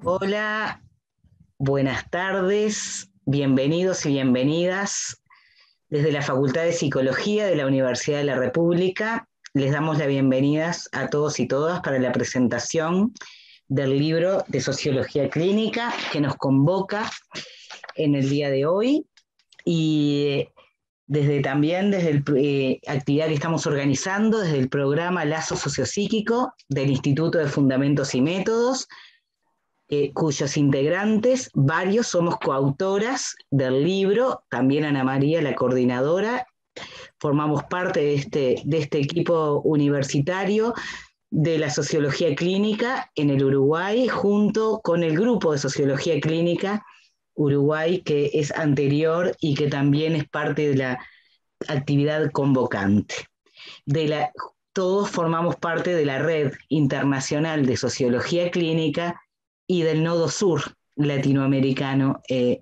Hola, buenas tardes, bienvenidos y bienvenidas. Desde la Facultad de Psicología de la Universidad de la República, les damos las bienvenidas a todos y todas para la presentación del libro de Sociología Clínica que nos convoca en el día de hoy y desde la actividad que estamos organizando desde el programa Lazo Sociopsíquico del Instituto de Fundamentos y Métodos, cuyos integrantes, varios somos coautoras del libro, también Ana María, la coordinadora, formamos parte de este equipo universitario de la sociología clínica en el Uruguay, junto con el grupo de sociología clínica Uruguay, que es anterior y que también es parte de la actividad convocante. Todos formamos parte de la Red Internacional de Sociología Clínica y del Nodo Sur latinoamericano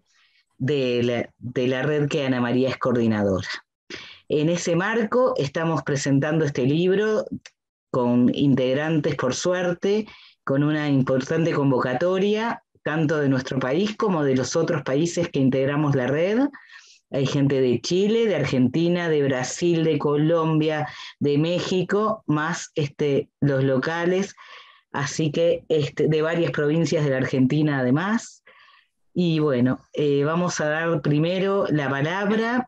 de la red que Ana María es coordinadora. En ese marco estamos presentando este libro con integrantes, por suerte, con una importante convocatoria, tanto de nuestro país como de los otros países que integramos la red. Hay gente de Chile, de Argentina, de Brasil, de Colombia, de México, más los locales, así que de varias provincias de la Argentina además. Y bueno, vamos a dar primero la palabra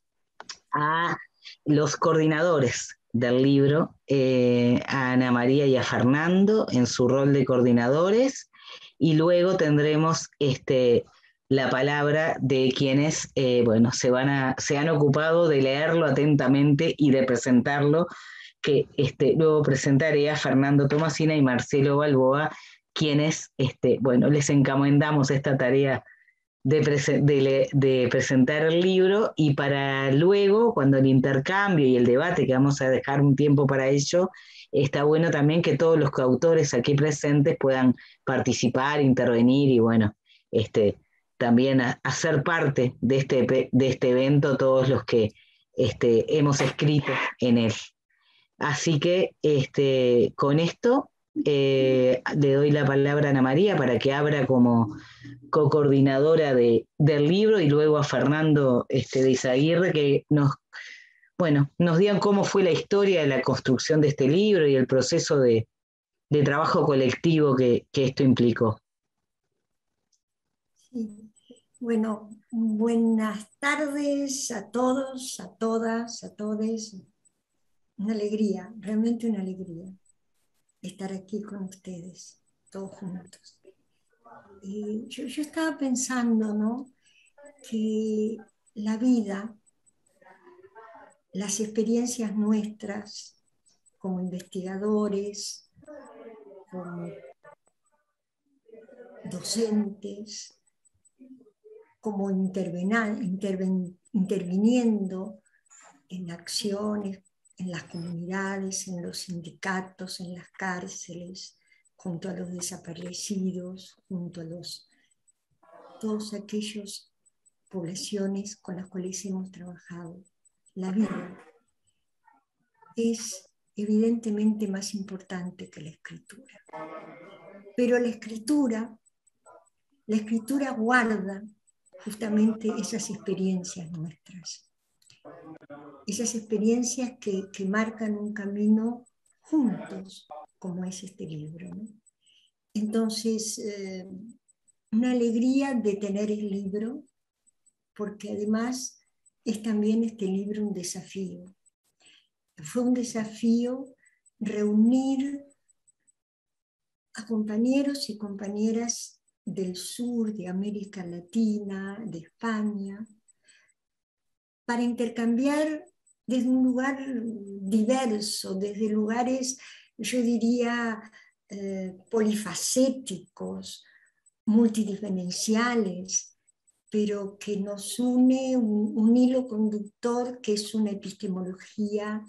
a los coordinadores del libro, a Ana María y a Fernando en su rol de coordinadores, y luego tendremos la palabra de quienes se han ocupado de leerlo atentamente y de presentarlo, que luego presentaré a Fernando Tomasina y Marcelo Balboa, quienes les encomendamos esta tarea de presentar el libro, y para luego, cuando el intercambio y el debate, que vamos a dejar un tiempo para ello, está bueno también que todos los coautores aquí presentes puedan participar, intervenir y bueno, también hacer parte de este evento todos los que hemos escrito en él. Así que con esto le doy la palabra a Ana María para que abra como co-coordinadora del libro, y luego a Fernando de Izaguirre, que nos digan cómo fue la historia de la construcción de este libro y el proceso de trabajo colectivo que esto implicó. Sí. Bueno, buenas tardes a todos, a todas, a todes. Una alegría, realmente una alegría estar aquí con ustedes, todos juntos. Yo estaba pensando, ¿no?, que la vida, las experiencias nuestras como investigadores, como docentes, como interviniendo en acciones, en las comunidades, en los sindicatos, en las cárceles, junto a los desaparecidos, junto a todos aquellos poblaciones con las cuales hemos trabajado. La vida es evidentemente más importante que la escritura. Pero la escritura guarda justamente esas experiencias nuestras. Esas experiencias que marcan un camino juntos, como es este libro, ¿no? Entonces, una alegría de tener el libro, porque además es también este libro un desafío. Fue un desafío reunir a compañeros y compañeras del sur, de América Latina, de España, para intercambiar desde un lugar diverso, desde lugares, yo diría, polifacéticos, multidimensionales, pero que nos une un hilo conductor que es una epistemología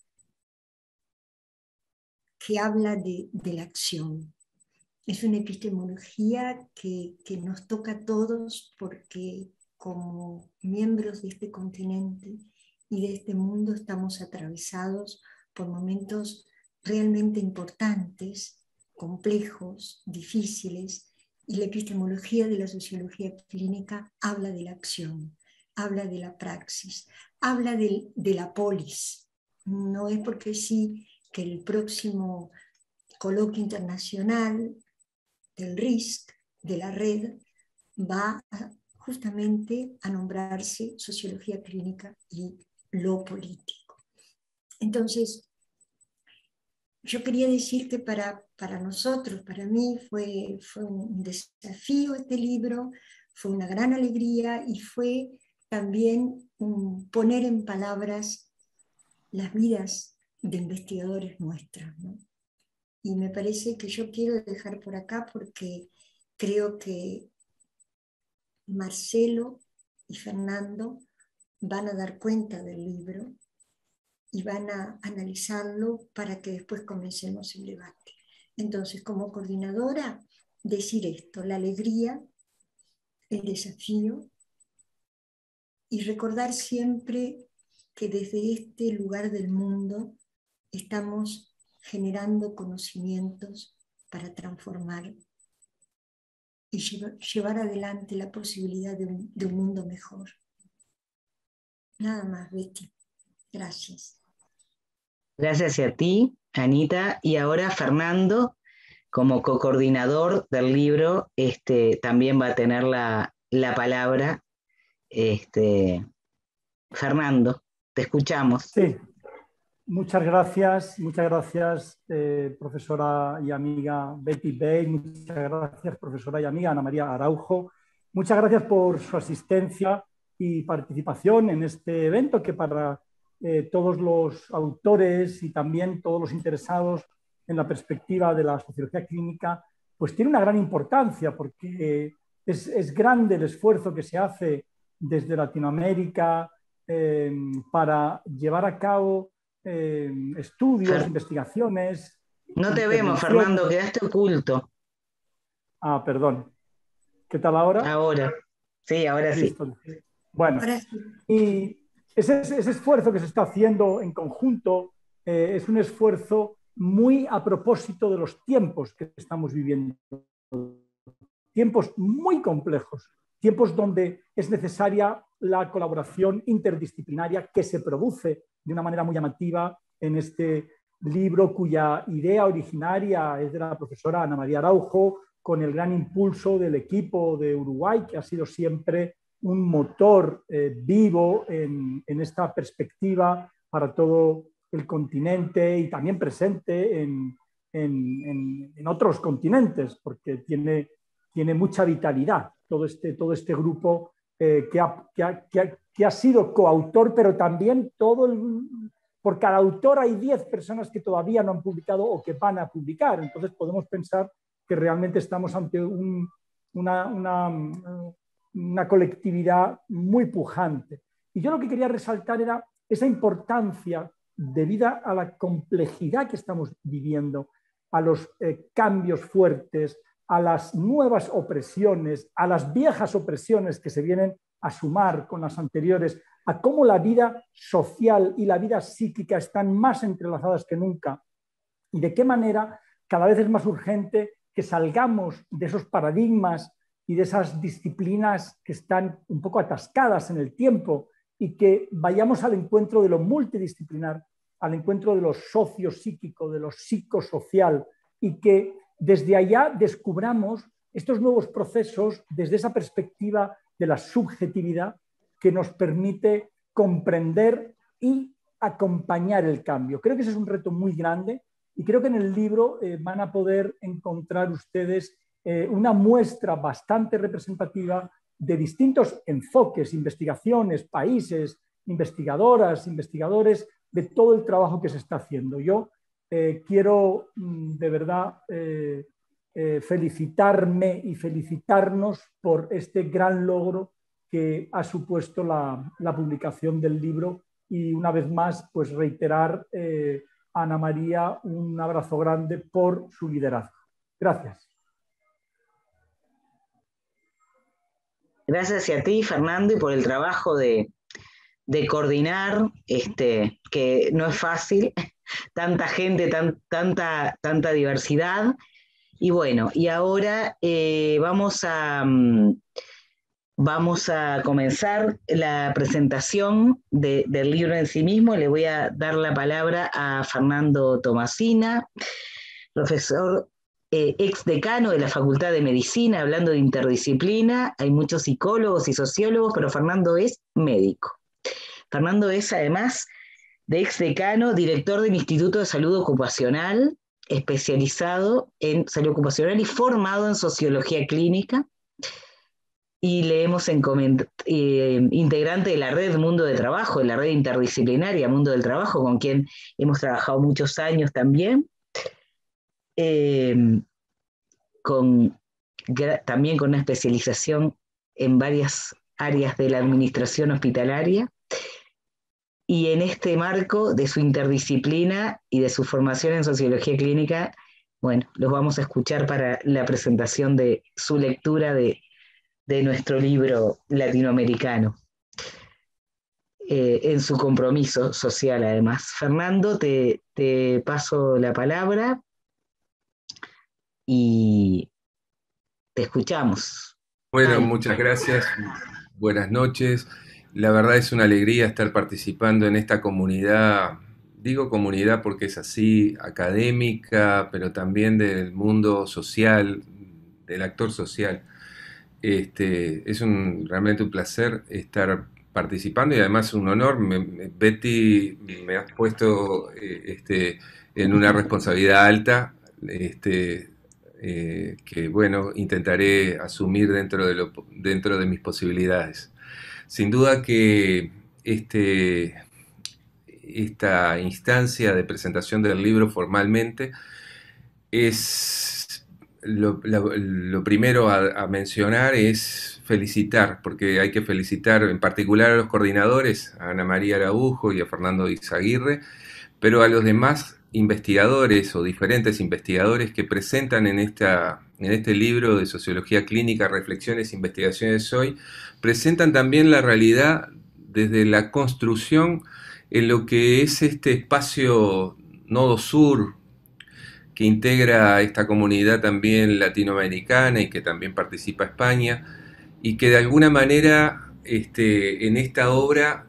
que habla de la acción. Es una epistemología que nos toca a todos, porque como miembros de este continente y de este mundo estamos atravesados por momentos realmente importantes, complejos, difíciles, y la epistemología de la sociología clínica habla de la acción, habla de la praxis, habla de la polis. No es porque sí que el próximo coloquio internacional del RISC, de la red, va justamente a nombrarse sociología clínica y lo político. Entonces, yo quería decir que para nosotros, para mí, fue un desafío este libro, fue una gran alegría y fue también poner en palabras las vidas de investigadores nuestras, ¿no? Y me parece que yo quiero dejar por acá porque creo que Marcelo y Fernando van a dar cuenta del libro y van a analizarlo para que después comencemos el debate. Entonces, como coordinadora, decir esto, la alegría, el desafío, y recordar siempre que desde este lugar del mundo estamos generando conocimientos para transformar y llevar adelante la posibilidad de un mundo mejor. Nada más, Betty. Gracias. Gracias a ti, Anita, y ahora Fernando, como co-coordinador del libro, también va a tener la palabra. Fernando, te escuchamos. Sí, muchas gracias, profesora y amiga Betty Bay, muchas gracias, profesora y amiga Ana María Araujo, muchas gracias por su asistencia y participación en este evento que para todos los autores y también todos los interesados en la perspectiva de la sociología clínica, pues tiene una gran importancia porque es grande el esfuerzo que se hace desde Latinoamérica para llevar a cabo estudios, investigaciones. No te vemos, Fernando, quedaste oculto. Ah, perdón. ¿Qué tal ahora? Ahora. Sí, ahora Listo. sí. Bueno, y ese esfuerzo que se está haciendo en conjunto es un esfuerzo muy a propósito de los tiempos que estamos viviendo. Tiempos muy complejos, tiempos donde es necesaria la colaboración interdisciplinaria que se produce de una manera muy llamativa en este libro cuya idea originaria es de la profesora Ana María Araujo, con el gran impulso del equipo de Uruguay, que ha sido siempre un motor vivo en esta perspectiva para todo el continente y también presente en otros continentes, porque tiene mucha vitalidad todo este grupo que ha sido coautor, pero también por cada autor hay 10 personas que todavía no han publicado o que van a publicar. Entonces podemos pensar que realmente estamos ante una colectividad muy pujante. Y yo lo que quería resaltar era esa importancia debida a la complejidad que estamos viviendo, a los cambios fuertes, a las nuevas opresiones, a las viejas opresiones que se vienen a sumar con las anteriores, a cómo la vida social y la vida psíquica están más entrelazadas que nunca y de qué manera cada vez es más urgente que salgamos de esos paradigmas y de esas disciplinas que están un poco atascadas en el tiempo y que vayamos al encuentro de lo multidisciplinar, al encuentro de lo sociopsíquico, de lo psicosocial y que desde allá descubramos estos nuevos procesos desde esa perspectiva de la subjetividad que nos permite comprender y acompañar el cambio. Creo que ese es un reto muy grande y creo que en el libro van a poder encontrar ustedes una muestra bastante representativa de distintos enfoques, investigaciones, países, investigadoras, investigadores, de todo el trabajo que se está haciendo. Yo quiero de verdad felicitarme y felicitarnos por este gran logro que ha supuesto la publicación del libro y una vez más pues reiterar a Ana María un abrazo grande por su liderazgo. Gracias. Gracias a ti, Fernando, y por el trabajo de coordinar, que no es fácil, tanta gente, tanta diversidad. Y bueno, y ahora vamos a comenzar la presentación del libro en sí mismo. Le voy a dar la palabra a Fernando Tomasina, profesor ex decano de la Facultad de Medicina, hablando de interdisciplina. Hay muchos psicólogos y sociólogos, pero Fernando es médico. Fernando es, además de ex decano, director del Instituto de Salud Ocupacional, especializado en salud ocupacional y formado en sociología clínica. Y leemos integrante de la red Mundo de Trabajo, de la red interdisciplinaria Mundo del Trabajo, con quien hemos trabajado muchos años también. También con una especialización en varias áreas de la administración hospitalaria. Y en este marco de su interdisciplina y de su formación en sociología clínica, bueno, los vamos a escuchar para la presentación de su lectura de nuestro libro latinoamericano, en su compromiso social además. Fernando, te paso la palabra y te escuchamos. Bueno, muchas gracias. Buenas noches. La verdad es una alegría estar participando en esta comunidad. Digo comunidad porque es así, académica, pero también del mundo social, del actor social. Es realmente un placer estar participando y además un honor. Betty, me has puesto en una responsabilidad alta. Que bueno, intentaré asumir dentro de mis posibilidades. Sin duda que esta instancia de presentación del libro formalmente es lo primero a mencionar es felicitar, porque hay que felicitar en particular a los coordinadores, a Ana María Araujo y a Fernando Izaguirre, pero a los demás investigadores o diferentes investigadores que presentan en este libro de Sociología Clínica, Reflexiones e Investigaciones Hoy, presentan también la realidad desde la construcción en lo que es este espacio Nodo Sur, que integra esta comunidad también latinoamericana y que también participa España, y que de alguna manera en esta obra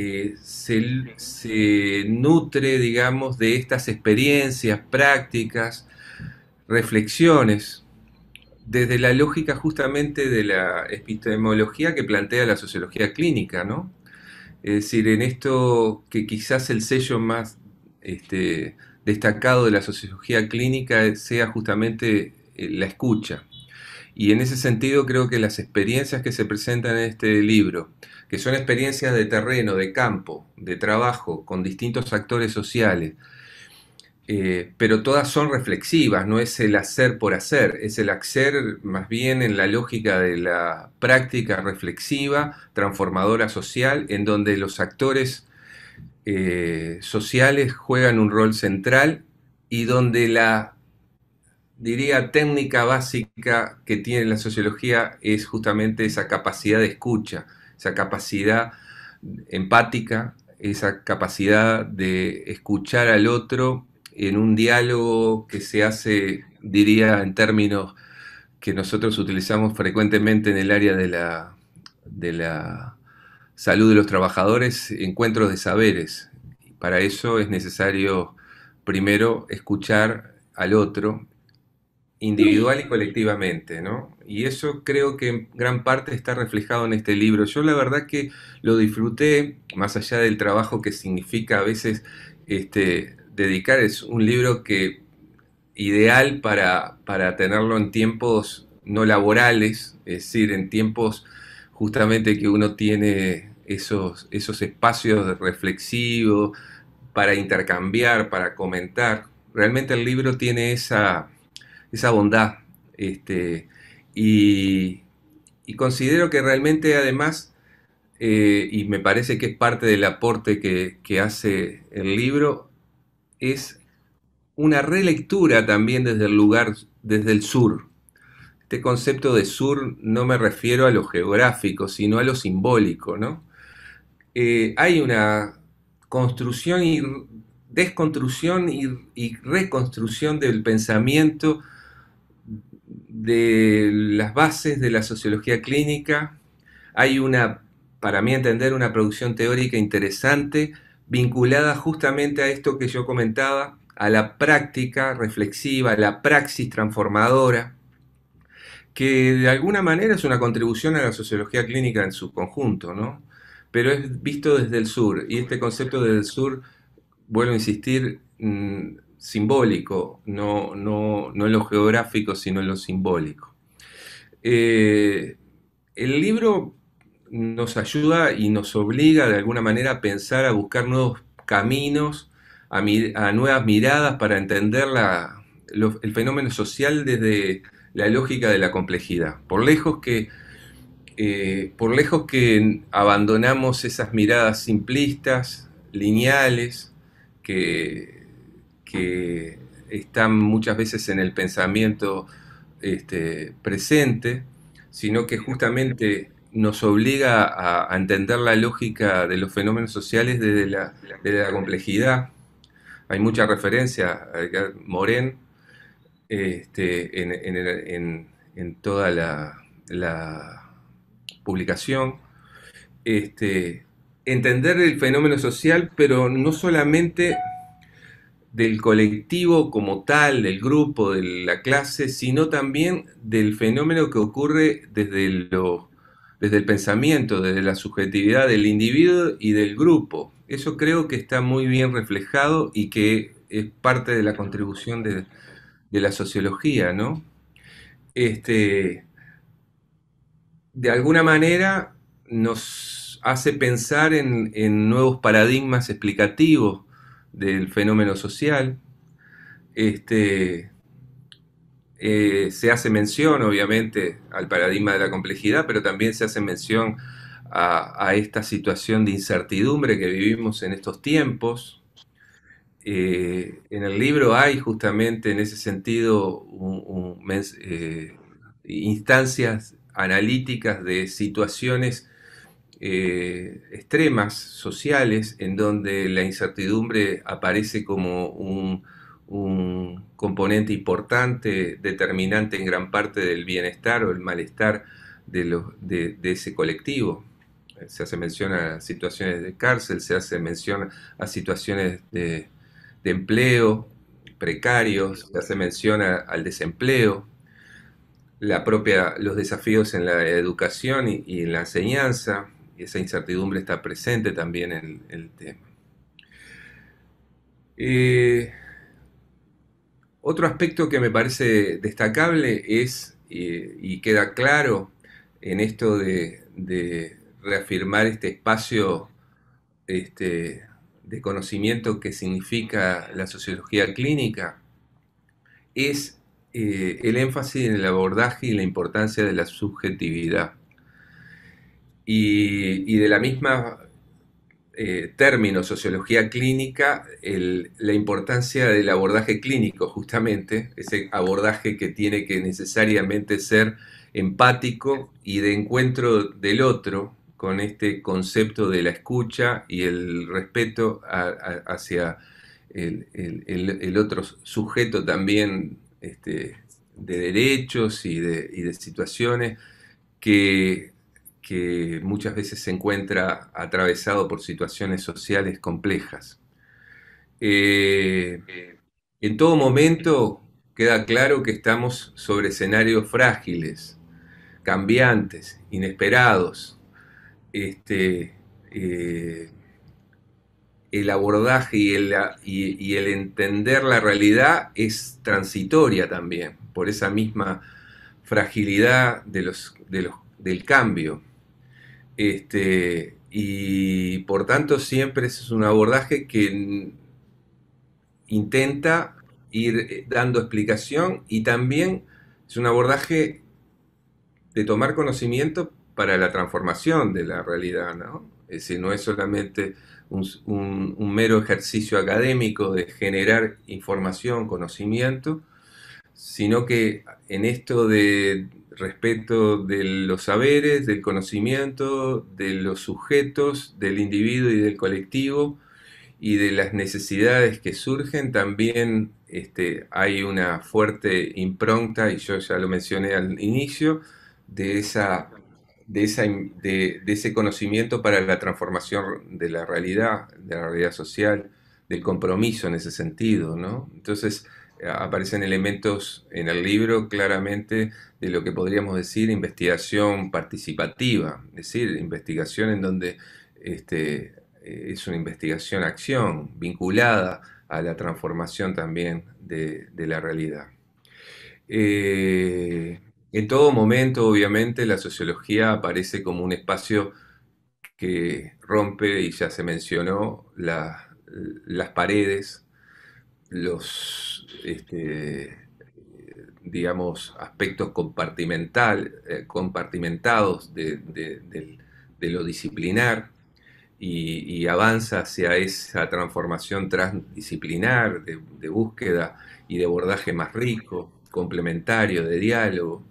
se nutre, digamos, de estas experiencias, prácticas, reflexiones, desde la lógica justamente de la epistemología que plantea la sociología clínica, ¿no? Es decir, en esto que quizás el sello más destacado de la sociología clínica sea justamente la escucha. Y en ese sentido creo que las experiencias que se presentan en este libro, que son experiencias de terreno, de campo, de trabajo, con distintos actores sociales, pero todas son reflexivas, no es el hacer por hacer, es el hacer más bien en la lógica de la práctica reflexiva, transformadora social, en donde los actores sociales juegan un rol central y donde la, diría, técnica básica que tiene la sociología es justamente esa capacidad de escucha, esa capacidad empática, esa capacidad de escuchar al otro en un diálogo que se hace, diría, en términos que nosotros utilizamos frecuentemente en el área de la salud de los trabajadores, encuentros de saberes. Para eso es necesario primero escuchar al otro, individual y colectivamente, ¿no? Y eso creo que en gran parte está reflejado en este libro. Yo la verdad que lo disfruté, más allá del trabajo que significa a veces dedicar, es un libro que ideal para tenerlo en tiempos no laborales, es decir, en tiempos justamente que uno tiene esos espacios reflexivos para intercambiar, para comentar. Realmente el libro tiene esa bondad, y considero que realmente además, y me parece que es parte del aporte que hace el libro, es una relectura también desde el lugar, desde el sur. Este concepto de sur no me refiero a lo geográfico, sino a lo simbólico, ¿no? Hay una construcción y desconstrucción y reconstrucción del pensamiento de las bases de la sociología clínica. Hay para mí entender, una producción teórica interesante vinculada justamente a esto que yo comentaba, a la práctica reflexiva, a la praxis transformadora, que de alguna manera es una contribución a la sociología clínica en su conjunto, ¿no? Pero es visto desde el sur, y este concepto desde el sur, vuelvo a insistir, simbólico, no en lo geográfico, sino en lo simbólico. El libro nos ayuda y nos obliga de alguna manera a pensar, a buscar nuevos caminos, a nuevas miradas para entender el fenómeno social desde la lógica de la complejidad. Por lejos que abandonamos esas miradas simplistas, lineales, que están muchas veces en el pensamiento presente, sino que justamente nos obliga a entender la lógica de los fenómenos sociales desde la complejidad. Hay mucha referencia a Edgar Morin en toda la publicación. Entender el fenómeno social, pero no solamente del colectivo como tal, del grupo, de la clase, sino también del fenómeno que ocurre desde el pensamiento, desde la subjetividad del individuo y del grupo. Eso creo que está muy bien reflejado y que es parte de la contribución de la sociología, ¿no? De alguna manera nos hace pensar en nuevos paradigmas explicativos del fenómeno social. Se hace mención, obviamente, al paradigma de la complejidad, pero también se hace mención a esta situación de incertidumbre que vivimos en estos tiempos. En el libro hay justamente en ese sentido instancias analíticas de situaciones extremas sociales en donde la incertidumbre aparece como un componente importante, determinante en gran parte del bienestar o el malestar de ese colectivo. Se hace mención a situaciones de cárcel, se hace mención a situaciones de empleo precarios, se hace mención al desempleo, los desafíos en la educación y en la enseñanza, y esa incertidumbre está presente también en el tema. Otro aspecto que me parece destacable es, y queda claro en esto de reafirmar este espacio de conocimiento que significa la sociología clínica, es el énfasis en el abordaje y la importancia de la subjetividad. Y de la misma término sociología clínica, la importancia del abordaje clínico, justamente, ese abordaje que tiene que necesariamente ser empático y de encuentro del otro, con este concepto de la escucha y el respeto hacia el otro sujeto también de derechos y de situaciones que muchas veces se encuentra atravesado por situaciones sociales complejas. En todo momento queda claro que estamos sobre escenarios frágiles, cambiantes, inesperados. El abordaje y el entender la realidad es transitoria también, por esa misma fragilidad del cambio. Y por tanto siempre es un abordaje que intenta ir dando explicación, y también es un abordaje de tomar conocimiento para la transformación de la realidad, ¿no? Es decir, no es solamente un mero ejercicio académico de generar información, conocimiento, sino que en esto de respeto de los saberes, del conocimiento, de los sujetos, del individuo y del colectivo, y de las necesidades que surgen, también hay una fuerte impronta, y yo ya lo mencioné al inicio, de ese conocimiento para la transformación de la realidad social, del compromiso en ese sentido, ¿no? Entonces, aparecen elementos en el libro claramente de lo que podríamos decir investigación participativa, es decir, investigación en donde es una investigación-acción vinculada a la transformación también de la realidad. En todo momento, obviamente, la sociología aparece como un espacio que rompe, y ya se mencionó, las paredes, los, digamos, aspectos compartimentados de lo disciplinar, y avanza hacia esa transformación transdisciplinar de búsqueda y de abordaje más rico, complementario, de diálogo.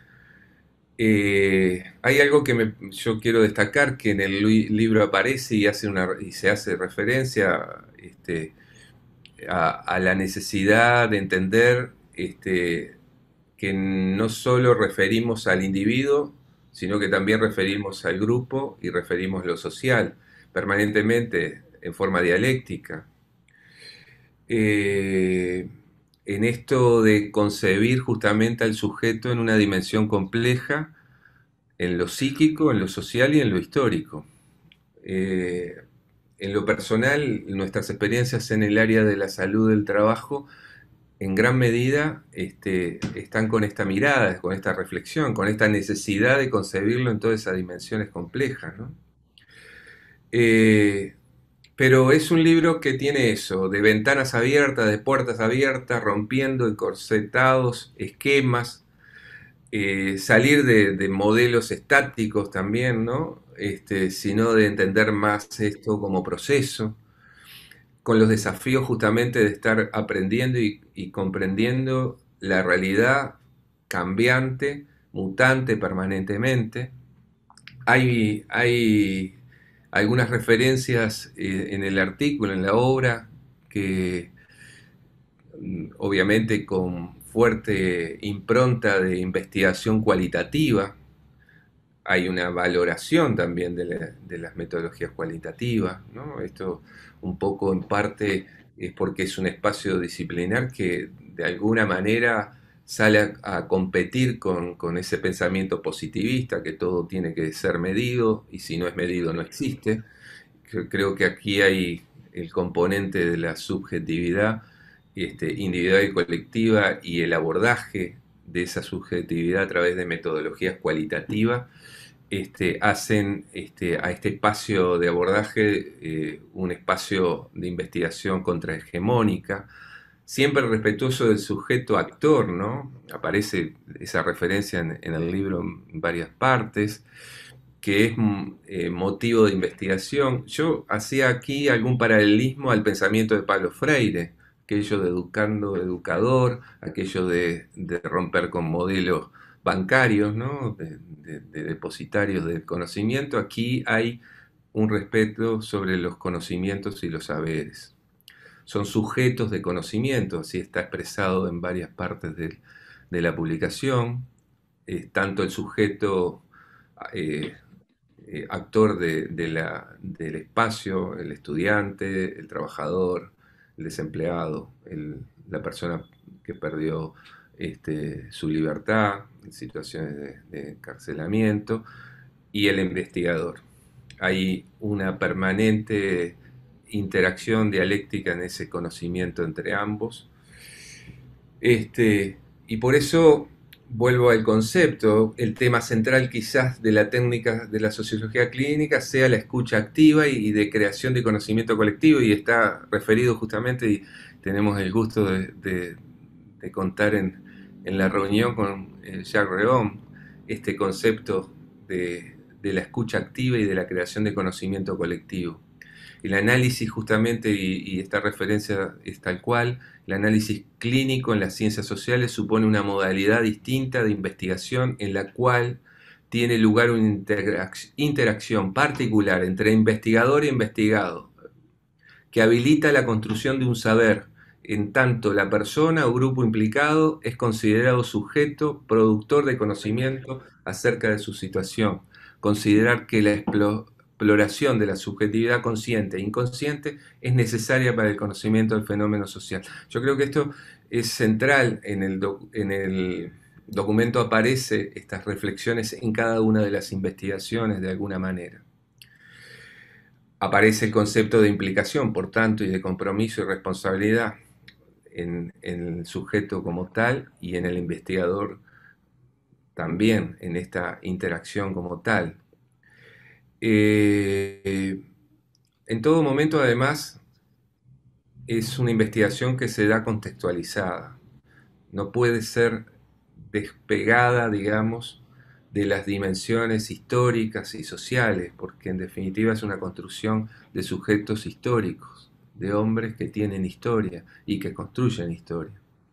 Hay algo que yo quiero destacar, que en el libro aparece y se hace referencia a la necesidad de entender que no solo referimos al individuo, sino que también referimos al grupo y referimos lo social, permanentemente en forma dialéctica. En esto de concebir justamente al sujeto en una dimensión compleja, en lo psíquico, en lo social y en lo histórico. En lo personal, nuestras experiencias en el área de la salud del trabajo, en gran medida, están con esta mirada, con esta reflexión, con esta necesidad de concebirlo en todas esas dimensiones complejas, ¿no? Pero es un libro que tiene eso, de ventanas abiertas, de puertas abiertas, rompiendo encorsetados, esquemas, salir de modelos estáticos también, ¿no? Sino de entender más esto como proceso, con los desafíos justamente de estar aprendiendo y comprendiendo la realidad cambiante, mutante permanentemente. Hay algunas referencias en el artículo, en la obra, que obviamente con fuerte impronta de investigación cualitativa. Hay una valoración también de las metodologías cualitativas, ¿no? Esto un poco en parte es porque es un espacio disciplinar que de alguna manera sale a competir con ese pensamiento positivista, que todo tiene que ser medido y si no es medido no existe. Creo que aquí hay el componente de la subjetividad individual y colectiva, y el abordaje de esa subjetividad a través de metodologías cualitativas hacen a este espacio de abordaje un espacio de investigación contrahegemónica, siempre respetuoso del sujeto actor, ¿no? Aparece esa referencia en el libro en varias partes, que es motivo de investigación. Yo hacía aquí algún paralelismo al pensamiento de Pablo Freire, aquello de educando, educador, aquello de romper con modelos bancarios, ¿no? de depositarios del conocimiento. Aquí hay un respeto sobre los conocimientos y los saberes. Son sujetos de conocimiento, así está expresado en varias partes de la publicación. Tanto el sujeto actor del espacio, el estudiante, el trabajador, el desempleado, la persona que perdió su libertad en situaciones de encarcelamiento, y el investigador. Hay una permanente interacción dialéctica en ese conocimiento entre ambos. Y por eso vuelvo al concepto, el tema central quizás de la técnica de la sociología clínica sea la escucha activa y de creación de conocimiento colectivo, y está referido justamente, y tenemos el gusto de contar en la reunión con Jacques Rehomme, este concepto de la escucha activa y de la creación de conocimiento colectivo. El análisis justamente, y esta referencia es tal cual, el análisis clínico en las ciencias sociales supone una modalidad distinta de investigación en la cual tiene lugar una interacción particular entre investigador e investigado, que habilita la construcción de un saber en tanto la persona o grupo implicado es considerado sujeto, productor de conocimiento acerca de su situación. Considerar que la exploración de la subjetividad consciente e inconsciente es necesaria para el conocimiento del fenómeno social. Yo creo que esto es central en el documento, aparece estas reflexiones en cada una de las investigaciones de alguna manera. Aparece el concepto de implicación, por tanto, y de compromiso y responsabilidad en el sujeto como tal y en el investigador también, en esta interacción como tal. En todo momento, además, es una investigación que se da contextualizada. No puede ser despegada, digamos, de las dimensiones históricas y sociales, porque en definitiva es una construcción de sujetos históricos, de hombres que tienen historia y que construyen historia.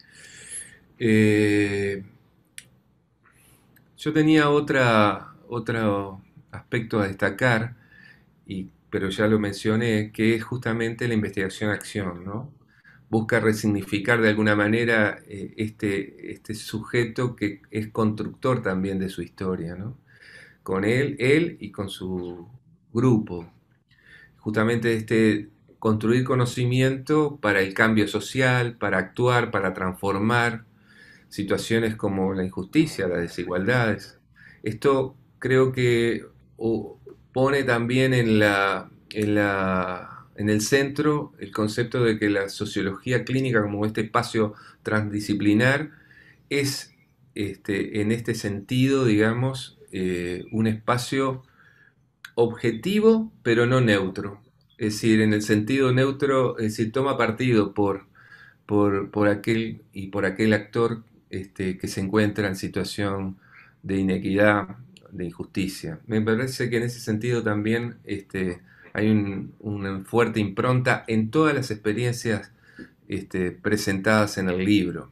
Yo tenía otro aspecto a destacar, pero ya lo mencioné, que es justamente la investigación-acción, ¿no? Busca resignificar de alguna manera este sujeto que es constructor también de su historia, ¿no? Con él y con su grupo. Justamente construir conocimiento para el cambio social, para actuar, para transformar situaciones como la injusticia, las desigualdades. Esto creo que pone también en el centro el concepto de que la sociología clínica, como este espacio transdisciplinar, es en este sentido, digamos, un espacio objetivo pero no neutro. Es decir, en el sentido neutro, es decir, toma partido por aquel y por aquel actor que se encuentra en situación de inequidad, de injusticia. Me parece que en ese sentido también hay una fuerte impronta en todas las experiencias presentadas en el libro.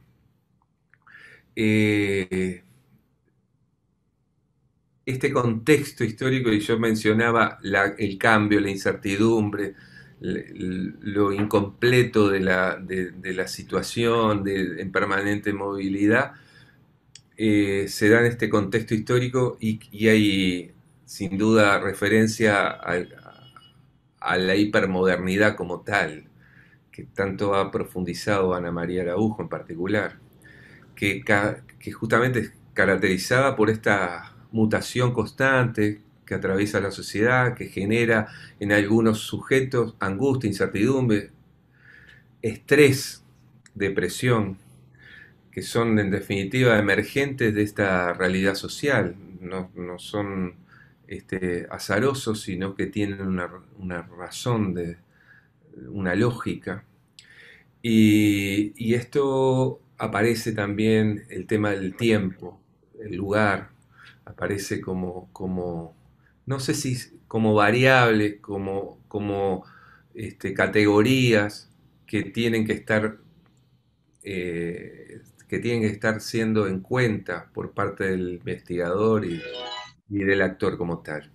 Este contexto histórico, y yo mencionaba el cambio, la incertidumbre, lo incompleto de la situación en permanente movilidad, se da en este contexto histórico y hay sin duda referencia a la hipermodernidad como tal, que tanto ha profundizado Ana María Araujo en particular, que justamente es caracterizada por esta mutación constante que atraviesa la sociedad, que genera en algunos sujetos angustia, incertidumbre, estrés, depresión, que son en definitiva emergentes de esta realidad social, no son azarosos, sino que tienen una razón, una lógica. Y esto aparece también el tema del tiempo, el lugar, aparece como no sé si como variable, como categorías que tienen que estar siendo en cuenta por parte del investigador y del actor como tal.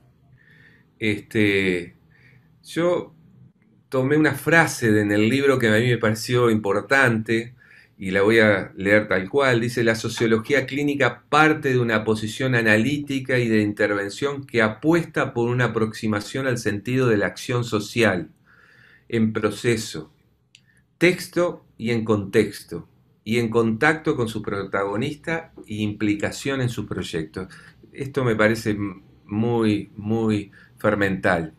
Yo tomé una frase en el libro que a mí me pareció importante y la voy a leer tal cual. Dice: la sociología clínica parte de una posición analítica y de intervención que apuesta por una aproximación al sentido de la acción social, en proceso, texto y en contexto, y en contacto con su protagonista e implicación en su proyecto. Esto me parece muy, muy fermental.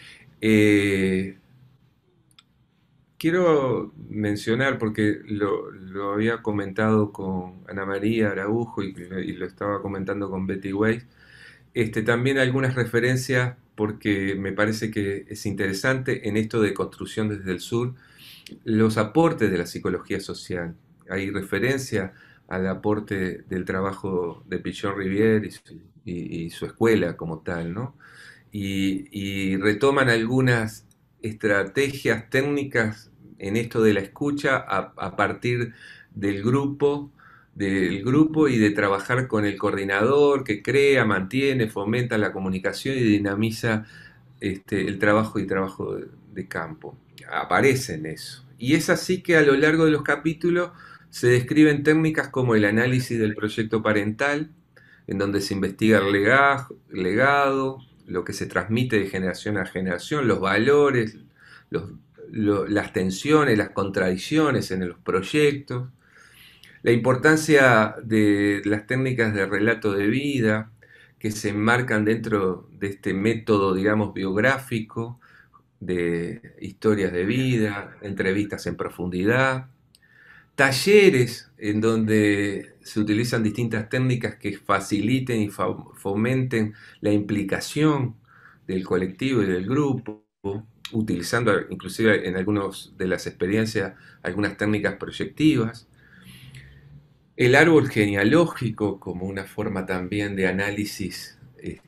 Quiero mencionar, porque lo había comentado con Ana María Araujo y lo estaba comentando con Betty Weiss, también algunas referencias, porque me parece que es interesante en esto de construcción desde el sur, los aportes de la psicología social. Hay referencia al aporte del trabajo de Pichon Rivière y su escuela como tal, ¿no? Y retoman algunas estrategias técnicas en esto de la escucha a partir del grupo y de trabajar con el coordinador que crea, mantiene, fomenta la comunicación y dinamiza el trabajo de campo. Aparece en eso. Y es así que a lo largo de los capítulos se describen técnicas como el análisis del proyecto parental, en donde se investiga el legado, lo que se transmite de generación a generación, los valores, los- las tensiones, las contradicciones en los proyectos, la importancia de las técnicas de relato de vida que se enmarcan dentro de este método, digamos, biográfico, de historias de vida, entrevistas en profundidad, talleres en donde se utilizan distintas técnicas que faciliten y fomenten la implicación del colectivo y del grupo, utilizando inclusive en algunas de las experiencias algunas técnicas proyectivas. El árbol genealógico como una forma también de análisis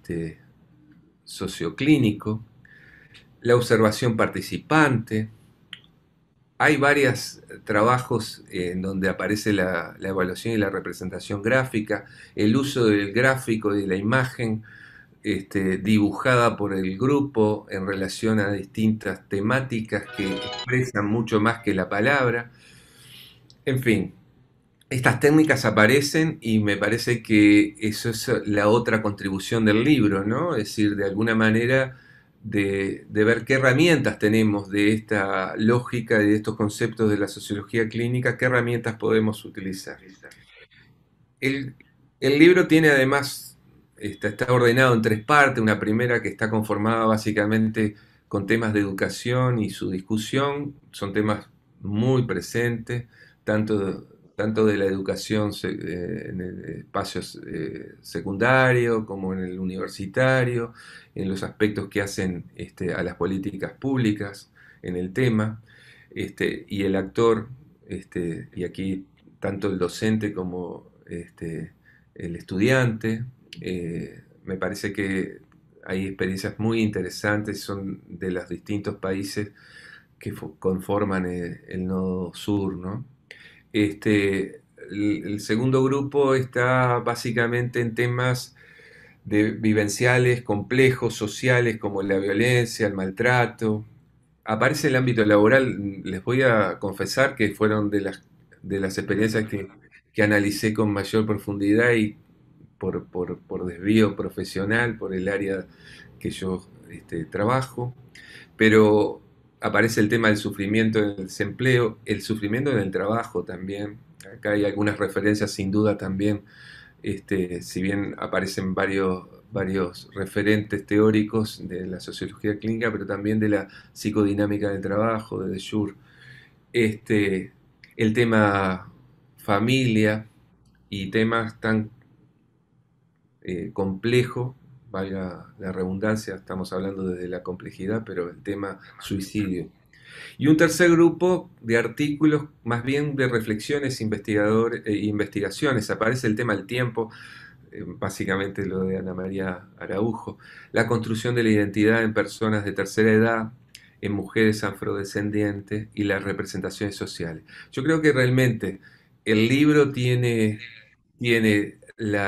socioclínico, la observación participante. Hay varios trabajos en donde aparece la evaluación y la representación gráfica, el uso del gráfico y de la imagen dibujada por el grupo en relación a distintas temáticas que expresan mucho más que la palabra. En fin, estas técnicas aparecen y me parece que eso es la otra contribución del libro, ¿no? Es decir, de alguna manera de ver qué herramientas tenemos de esta lógica y de estos conceptos de la sociología clínica, qué herramientas podemos utilizar. El, el libro tiene además, está ordenado en tres partes, una primera que está conformada básicamente con temas de educación y su discusión, son temas muy presentes, tanto de la educación en el espacio secundario como en el universitario, en los aspectos que hacen a las políticas públicas en el tema, y el actor, y aquí tanto el docente como el estudiante. Me parece que hay experiencias muy interesantes, son de los distintos países que conforman el nodo sur, ¿no? El segundo grupo está básicamente en temas vivenciales, complejos, sociales, como la violencia, el maltrato. Aparece el ámbito laboral, les voy a confesar que fueron de las experiencias que analicé con mayor profundidad y por desvío profesional, por el área que yo trabajo, pero aparece el tema del sufrimiento en el desempleo, el sufrimiento en el trabajo también. Acá hay algunas referencias sin duda también, si bien aparecen varios referentes teóricos de la sociología clínica, pero también de la psicodinámica del trabajo, de Schur. El tema familia y temas tan complejos, valga la redundancia, estamos hablando desde la complejidad, pero el tema suicidio. Y un tercer grupo de artículos, más bien de reflexiones, investigaciones. Aparece el tema del tiempo, básicamente lo de Ana María Araujo, la construcción de la identidad en personas de tercera edad, en mujeres afrodescendientes y las representaciones sociales. Yo creo que realmente el libro tiene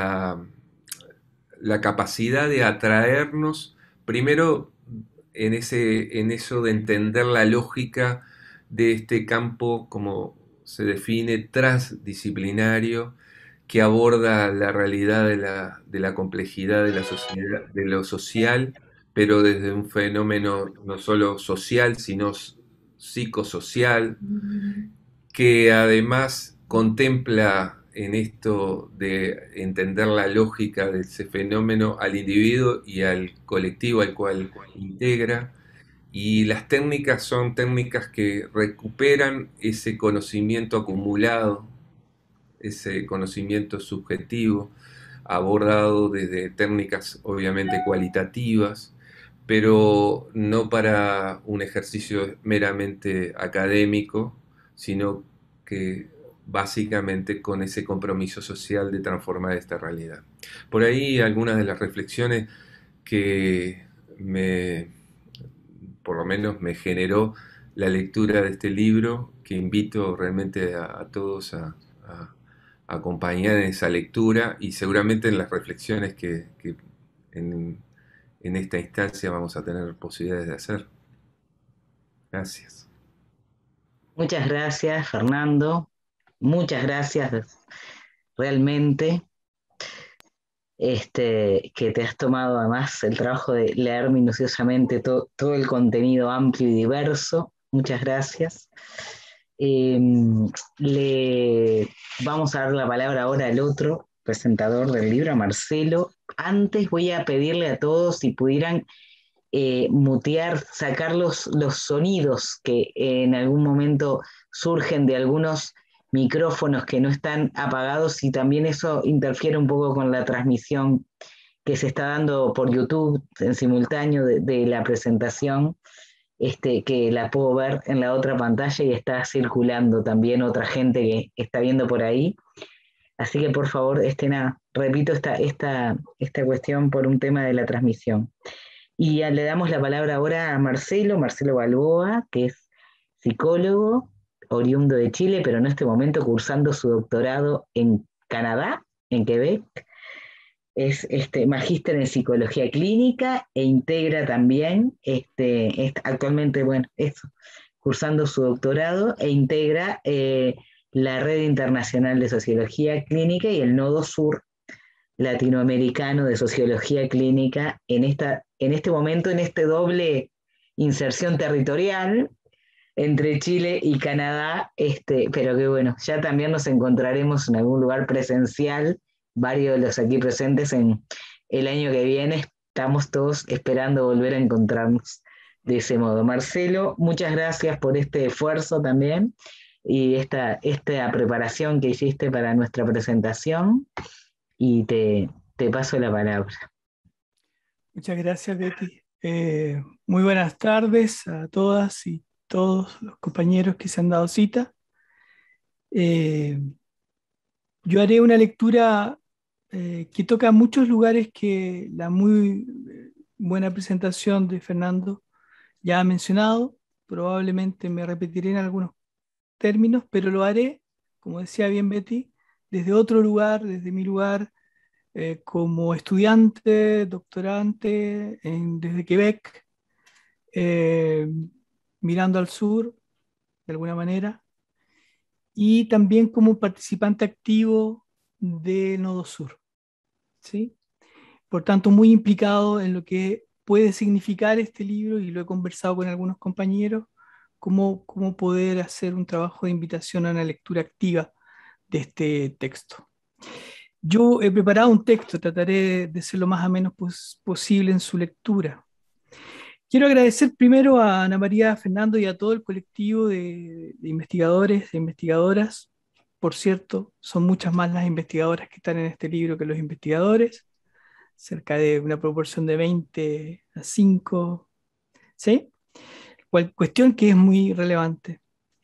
la capacidad de atraernos, primero en eso de entender la lógica de este campo, como se define, transdisciplinario, que aborda la realidad de la complejidad de la sociedad, de lo social, pero desde un fenómeno no solo social, sino psicosocial, que además contempla en esto de entender la lógica de ese fenómeno al individuo y al colectivo al cual integra. Y las técnicas son técnicas que recuperan ese conocimiento acumulado, ese conocimiento subjetivo, abordado desde técnicas obviamente cualitativas, pero no para un ejercicio meramente académico, sino que básicamente con ese compromiso social de transformar esta realidad. Por ahí algunas de las reflexiones que por lo menos me generó la lectura de este libro, que invito realmente a todos a acompañar en esa lectura y seguramente en las reflexiones que en esta instancia vamos a tener posibilidades de hacer. Gracias. Muchas gracias, Fernando. Muchas gracias realmente. Que te has tomado además el trabajo de leer minuciosamente todo el contenido amplio y diverso. Muchas gracias. Eh, Le vamos a dar la palabra ahora al otro presentador del libro, a Marcelo. Antes voy a pedirle a todos si pudieran mutear, sacar los sonidos que en algún momento surgen de algunos micrófonos que no están apagados, y también eso interfiere un poco con la transmisión que se está dando por YouTube en simultáneo de la presentación, que la puedo ver en la otra pantalla y está circulando también otra gente que está viendo por ahí. Así que por favor, repito esta cuestión por un tema de la transmisión. Y ya le damos la palabra ahora a Marcelo Balboa, que es psicólogo, oriundo de Chile, pero en este momento cursando su doctorado en Canadá, en Quebec. Es magíster en psicología clínica e integra también, actualmente, cursando su doctorado, e integra la Red Internacional de Sociología Clínica y el Nodo Sur Latinoamericano de Sociología Clínica en este momento, en este doble inserción territorial entre Chile y Canadá, pero que bueno, ya también nos encontraremos en algún lugar presencial, varios de los aquí presentes en el año que viene. Estamos todos esperando volver a encontrarnos de ese modo. Marcelo, muchas gracias por este esfuerzo también y esta preparación que hiciste para nuestra presentación, y te paso la palabra. Muchas gracias, Betty. Muy buenas tardes a todas y todos los compañeros que se han dado cita. Yo haré una lectura que toca muchos lugares que la muy buena presentación de Fernando ya ha mencionado. Probablemente me repetiré en algunos términos, pero lo haré, como decía bien Betty, desde otro lugar, desde mi lugar, como estudiante, doctorante desde Quebec, mirando al sur, de alguna manera, y también como participante activo de Nodo Sur, ¿sí? Por tanto, muy implicado en lo que puede significar este libro, y lo he conversado con algunos compañeros, cómo poder hacer un trabajo de invitación a una lectura activa de este texto. Yo he preparado un texto, trataré de ser lo más ameno posible en su lectura. Quiero agradecer primero a Ana María, Fernando y a todo el colectivo de investigadores e investigadoras. Por cierto, son muchas más las investigadoras que están en este libro que los investigadores, cerca de una proporción de 20-5, ¿sí? Cuestión que es muy relevante.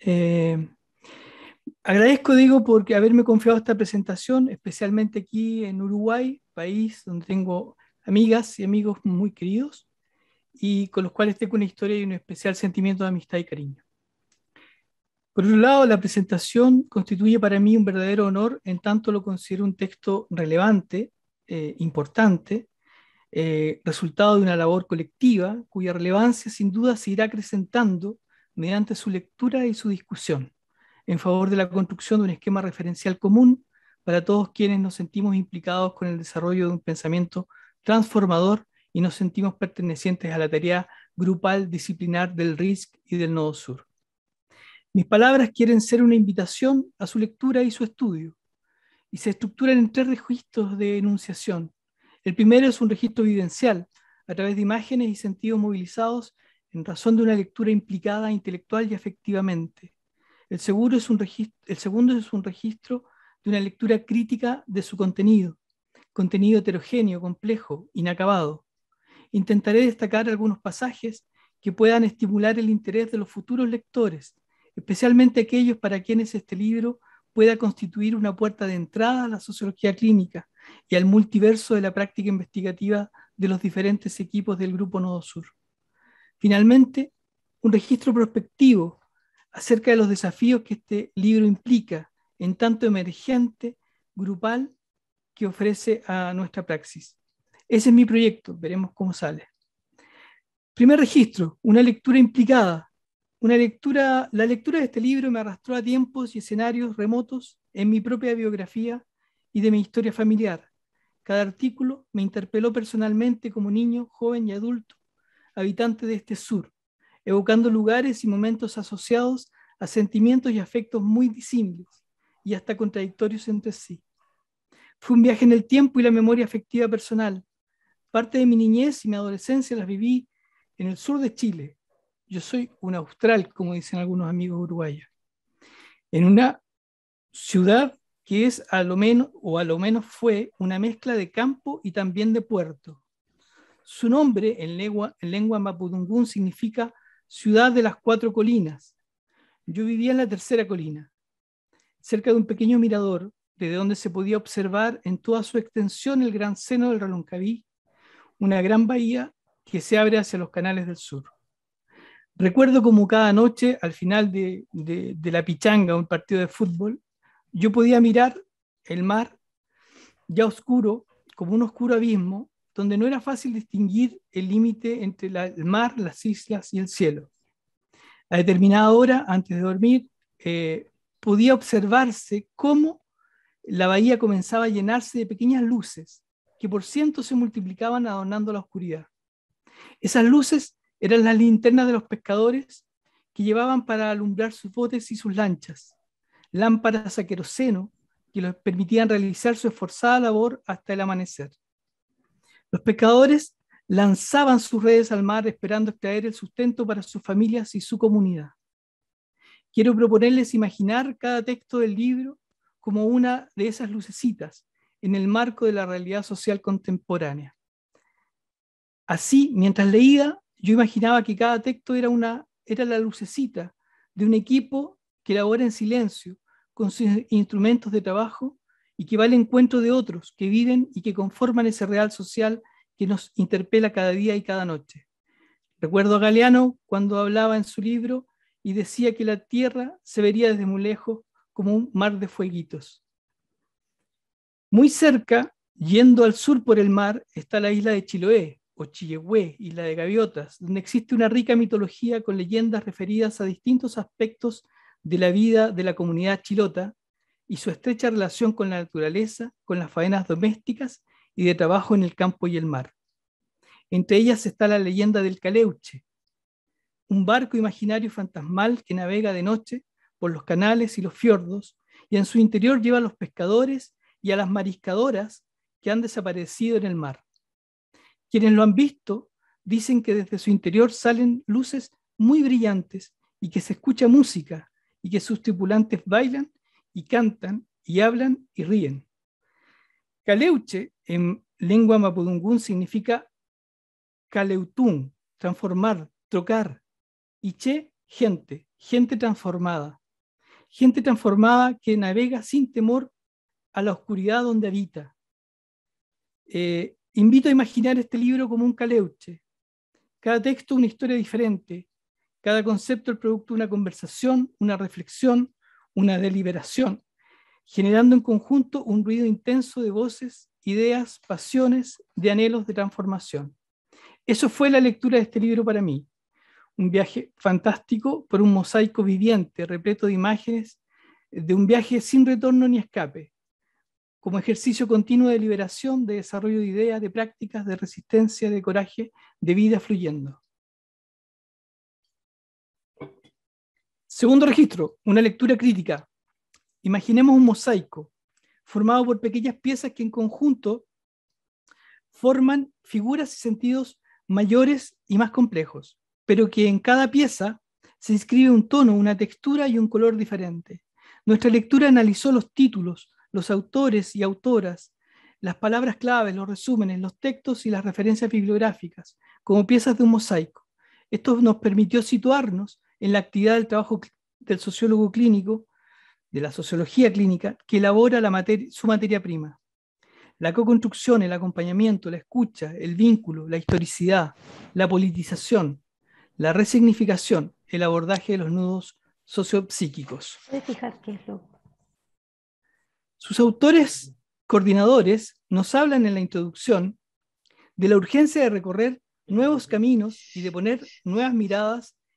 Agradezco, digo, por haberme confiado esta presentación, especialmente aquí en Uruguay, país donde tengo amigas y amigos muy queridos y con los cuales tengo una historia y un especial sentimiento de amistad y cariño. Por otro lado, la presentación constituye para mí un verdadero honor, en tanto lo considero un texto relevante, importante, resultado de una labor colectiva cuya relevancia sin duda se irá acrecentando mediante su lectura y su discusión, en favor de la construcción de un esquema referencial común para todos quienes nos sentimos implicados con el desarrollo de un pensamiento transformador y nos sentimos pertenecientes a la tarea grupal disciplinar del RISC y del Nodo Sur. Mis palabras quieren ser una invitación a su lectura y su estudio, y se estructuran en 3 registros de enunciación. El primero es un registro evidencial, a través de imágenes y sentidos movilizados en razón de una lectura implicada intelectual y afectivamente. El segundo es un registro de una lectura crítica de su contenido heterogéneo, complejo, inacabado. Intentaré destacar algunos pasajes que puedan estimular el interés de los futuros lectores, especialmente aquellos para quienes este libro pueda constituir una puerta de entrada a la sociología clínica y al multiverso de la práctica investigativa de los diferentes equipos del Grupo Nodo Sur. Finalmente, un registro prospectivo acerca de los desafíos que este libro implica, en tanto emergente, grupal, que ofrece a nuestra praxis. Ese es mi proyecto, veremos cómo sale. Primer registro, una lectura implicada, La lectura de este libro me arrastró a tiempos y escenarios remotos en mi propia biografía y de mi historia familiar. Cada artículo me interpeló personalmente como niño, joven y adulto, habitante de este sur, evocando lugares y momentos asociados a sentimientos y afectos muy disímiles y hasta contradictorios entre sí. Fue un viaje en el tiempo y la memoria afectiva personal. Parte de mi niñez y mi adolescencia las viví en el sur de Chile. Yo soy un austral, como dicen algunos amigos uruguayos, en una ciudad que es a lo menos fue una mezcla de campo y también de puerto. Su nombre en lengua mapudungún significa ciudad de las 4 colinas. Yo vivía en la tercera colina, cerca de un pequeño mirador, desde donde se podía observar en toda su extensión el gran seno del Reloncaví, una gran bahía que se abre hacia los canales del sur. Recuerdo como cada noche, al final de la pichanga, un partido de fútbol, yo podía mirar el mar ya oscuro, como un oscuro abismo, donde no era fácil distinguir el límite entre el mar, las islas y el cielo. A determinada hora, antes de dormir, podía observarse cómo la bahía comenzaba a llenarse de pequeñas luces que por cientos se multiplicaban adornando la oscuridad. Esas luces eran las linternas de los pescadores que llevaban para alumbrar sus botes y sus lanchas, lámparas a queroseno que les permitían realizar su esforzada labor hasta el amanecer. Los pescadores lanzaban sus redes al mar esperando extraer el sustento para sus familias y su comunidad. Quiero proponerles imaginar cada texto del libro como una de esas lucecitas en el marco de la realidad social contemporánea. Así, mientras leía, yo imaginaba que cada texto era la lucecita de un equipo que elabora en silencio con sus instrumentos de trabajo y que va al encuentro de otros que viven y que conforman ese real social que nos interpela cada día y cada noche. Recuerdo a Galeano cuando hablaba en su libro y decía que la tierra se vería desde muy lejos como un mar de fueguitos. Muy cerca, yendo al sur por el mar, está la isla de Chiloé, o Chillehue, isla de gaviotas, donde existe una rica mitología con leyendas referidas a distintos aspectos de la vida de la comunidad chilota y su estrecha relación con la naturaleza, con las faenas domésticas y de trabajo en el campo y el mar. Entre ellas está la leyenda del Caleuche, un barco imaginario fantasmal que navega de noche por los canales y los fiordos y en su interior lleva a los pescadores y a las mariscadoras que han desaparecido en el mar. Quienes lo han visto dicen que desde su interior salen luces muy brillantes y que se escucha música y que sus tripulantes bailan y cantan y hablan y ríen. Caleuche en lengua mapudungún significa caleutún, transformar, trocar, y che, gente transformada que navega sin temor a la oscuridad donde habita. Invito a imaginar este libro como un caleuche. Cada texto una historia diferente, cada concepto el producto de una conversación, una reflexión, una deliberación, generando en conjunto un ruido intenso de voces, ideas, pasiones, de anhelos de transformación. Eso fue la lectura de este libro para mí. Un viaje fantástico por un mosaico viviente, repleto de imágenes, de un viaje sin retorno ni escape, como ejercicio continuo de liberación, de desarrollo de ideas, de prácticas, de resistencia, de coraje, de vida fluyendo. Segundo registro, una lectura crítica. Imaginemos un mosaico formado por pequeñas piezas que en conjunto forman figuras y sentidos mayores y más complejos, pero que en cada pieza se inscribe un tono, una textura y un color diferente. Nuestra lectura analizó los títulos, los autores y autoras, las palabras claves, los resúmenes, los textos y las referencias bibliográficas, como piezas de un mosaico. Esto nos permitió situarnos en la actividad del trabajo del sociólogo clínico, de la sociología clínica, que elabora su materia prima. La co-construcción, el acompañamiento, la escucha, el vínculo, la historicidad, la politización, la resignificación, el abordaje de los nudos sociopsíquicos. ¿Puedes fijar qué es lo? Sus autores coordinadores nos hablan en la introducción de la urgencia de recorrer nuevos caminos y de poner nuevas miradas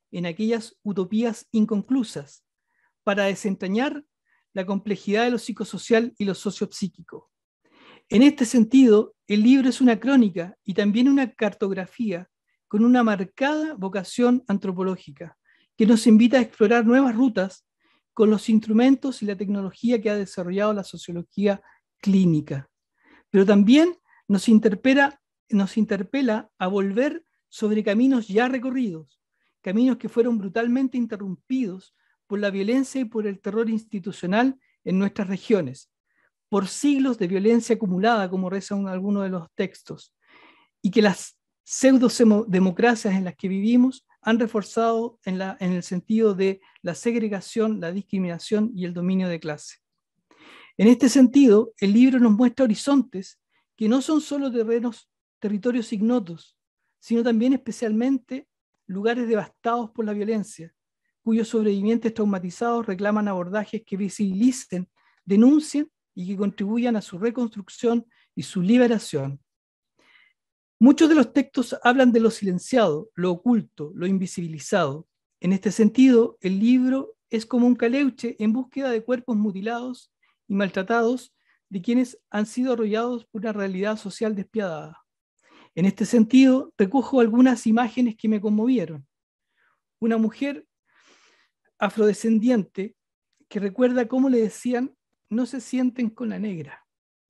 en aquellas utopías inconclusas para desentrañar la complejidad de lo psicosocial y lo sociopsíquico. En este sentido, el libro es una crónica y también una cartografía con una marcada vocación antropológica que nos invita a explorar nuevas rutas con los instrumentos y la tecnología que ha desarrollado la sociología clínica. Pero también nos interpela a volver sobre caminos ya recorridos, caminos que fueron brutalmente interrumpidos por la violencia y por el terror institucional en nuestras regiones, por siglos de violencia acumulada, como rezan algunos de los textos, y que las pseudo-democracias en las que vivimos han reforzado en el sentido de la segregación, la discriminación y el dominio de clase. En este sentido, el libro nos muestra horizontes que no son solo territorios ignotos, sino también especialmente lugares devastados por la violencia, cuyos sobrevivientes traumatizados reclaman abordajes que visibilicen, denuncien y que contribuyan a su reconstrucción y su liberación. Muchos de los textos hablan de lo silenciado, lo oculto, lo invisibilizado. En este sentido, el libro es como un caleuche en búsqueda de cuerpos mutilados y maltratados de quienes han sido arrollados por una realidad social despiadada. En este sentido, recojo algunas imágenes que me conmovieron. Una mujer afrodescendiente que recuerda cómo le decían: no se sienten con la negra.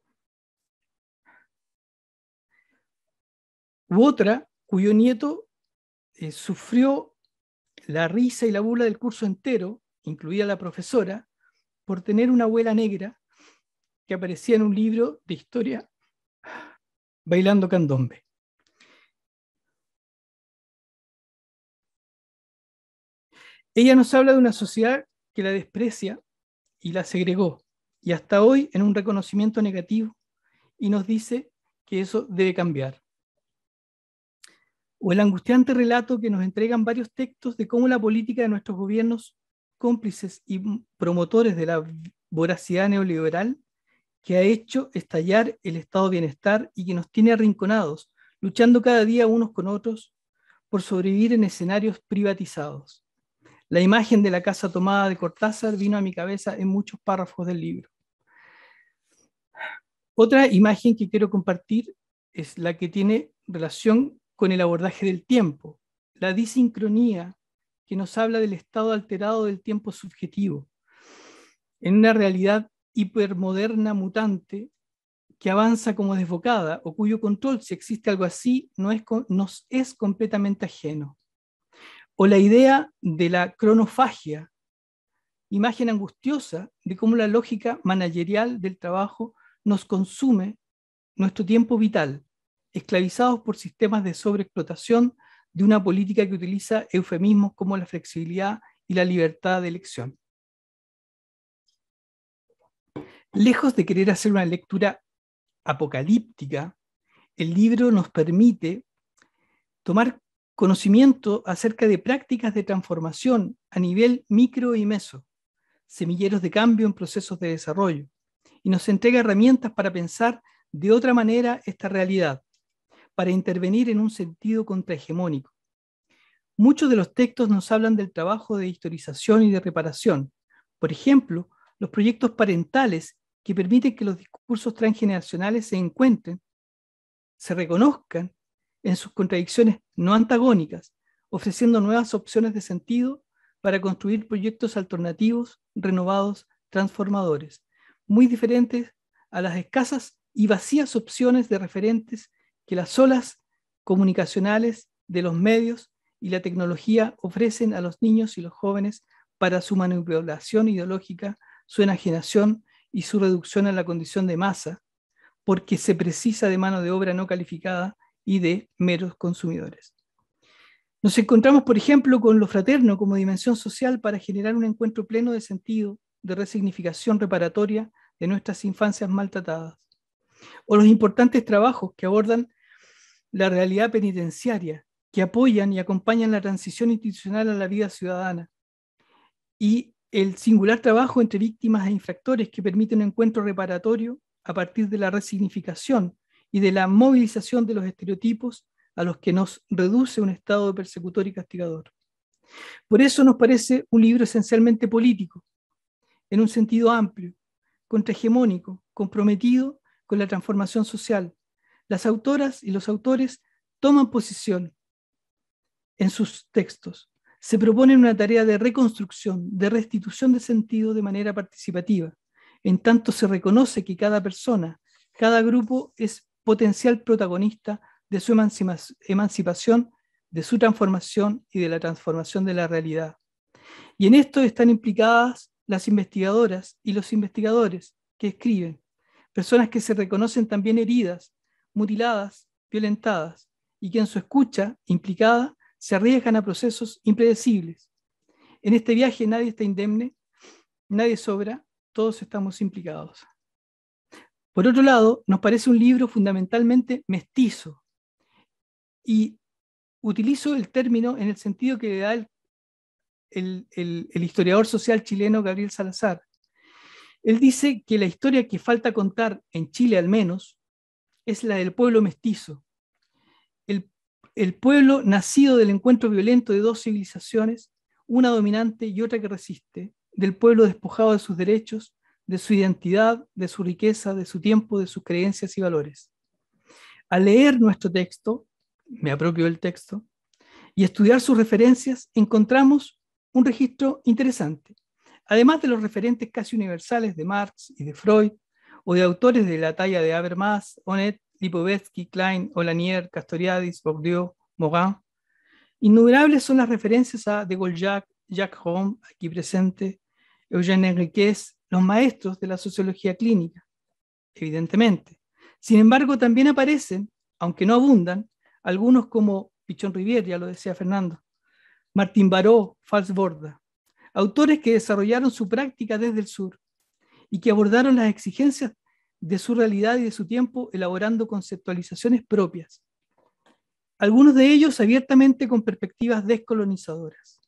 U otra cuyo nieto sufrió la risa y la burla del curso entero, incluida la profesora, por tener una abuela negra que aparecía en un libro de historia bailando candombe. Ella nos habla de una sociedad que la desprecia y la segregó, y hasta hoy en un reconocimiento negativo, y nos dice que eso debe cambiar. O el angustiante relato que nos entregan varios textos de cómo la política de nuestros gobiernos cómplices y promotores de la voracidad neoliberal que ha hecho estallar el estado de bienestar y que nos tiene arrinconados, luchando cada día unos con otros por sobrevivir en escenarios privatizados. La imagen de la casa tomada de Cortázar vino a mi cabeza en muchos párrafos del libro. Otra imagen que quiero compartir es la que tiene relación con el abordaje del tiempo, la disincronía que nos habla del estado alterado del tiempo subjetivo, en una realidad hipermoderna mutante que avanza como desbocada o cuyo control, si existe algo así, nos es completamente ajeno. O la idea de la cronofagia, imagen angustiosa de cómo la lógica managerial del trabajo nos consume nuestro tiempo vital, esclavizados por sistemas de sobreexplotación de una política que utiliza eufemismos como la flexibilidad y la libertad de elección. Lejos de querer hacer una lectura apocalíptica, el libro nos permite tomar conocimiento acerca de prácticas de transformación a nivel micro y meso, semilleros de cambio en procesos de desarrollo, y nos entrega herramientas para pensar de otra manera esta realidad, para intervenir en un sentido contrahegemónico. Muchos de los textos nos hablan del trabajo de historización y de reparación. Por ejemplo, los proyectos parentales que permiten que los discursos transgeneracionales se encuentren, se reconozcan en sus contradicciones no antagónicas, ofreciendo nuevas opciones de sentido para construir proyectos alternativos, renovados, transformadores, muy diferentes a las escasas y vacías opciones de referentes que las olas comunicacionales de los medios y la tecnología ofrecen a los niños y los jóvenes para su manipulación ideológica, su enajenación y su reducción a la condición de masa, porque se precisa de mano de obra no calificada y de meros consumidores. Nos encontramos, por ejemplo, con lo fraterno como dimensión social para generar un encuentro pleno de sentido, de resignificación reparatoria de nuestras infancias maltratadas. O los importantes trabajos que abordan la realidad penitenciaria, que apoyan y acompañan la transición institucional a la vida ciudadana. Y el singular trabajo entre víctimas e infractores que permite un encuentro reparatorio a partir de la resignificación y de la movilización de los estereotipos a los que nos reduce un estado de persecutor y castigador. Por eso nos parece un libro esencialmente político, en un sentido amplio, contrahegemónico, comprometido con la transformación social. Las autoras y los autores toman posición en sus textos, se proponen una tarea de reconstrucción, de restitución de sentido de manera participativa. En tanto se reconoce que cada persona, cada grupo es potencial protagonista de su emancipación, de su transformación y de la transformación de la realidad. Y en esto están implicadas las investigadoras y los investigadores que escriben, personas que se reconocen también heridas, mutiladas, violentadas, y que en su escucha implicada se arriesgan a procesos impredecibles. En este viaje nadie está indemne, nadie sobra, todos estamos implicados. Por otro lado, nos parece un libro fundamentalmente mestizo, y utilizo el término en el sentido que le da el historiador social chileno Gabriel Salazar. Él dice que la historia que falta contar, en Chile al menos, es la del pueblo mestizo. El pueblo nacido del encuentro violento de dos civilizaciones, una dominante y otra que resiste, del pueblo despojado de sus derechos, de su identidad, de su riqueza, de su tiempo, de sus creencias y valores. Al leer nuestro texto, me apropio del texto, y estudiar sus referencias, encontramos un registro interesante. Además de los referentes casi universales de Marx y de Freud, o de autores de la talla de Habermas, Honneth, Lipovetsky, Klein, Olanier, Castoriadis, Bourdieu, Morin, innumerables son las referencias a de Gaulle, Jacques Rome, aquí presente, Eugène Henriquez, los maestros de la sociología clínica, evidentemente. Sin embargo, también aparecen, aunque no abundan, algunos como Pichon Rivière, ya lo decía Fernando, Martín Baró, Fals Borda, autores que desarrollaron su práctica desde el sur y que abordaron las exigencias de su realidad y de su tiempo elaborando conceptualizaciones propias, algunos de ellos abiertamente con perspectivas descolonizadoras.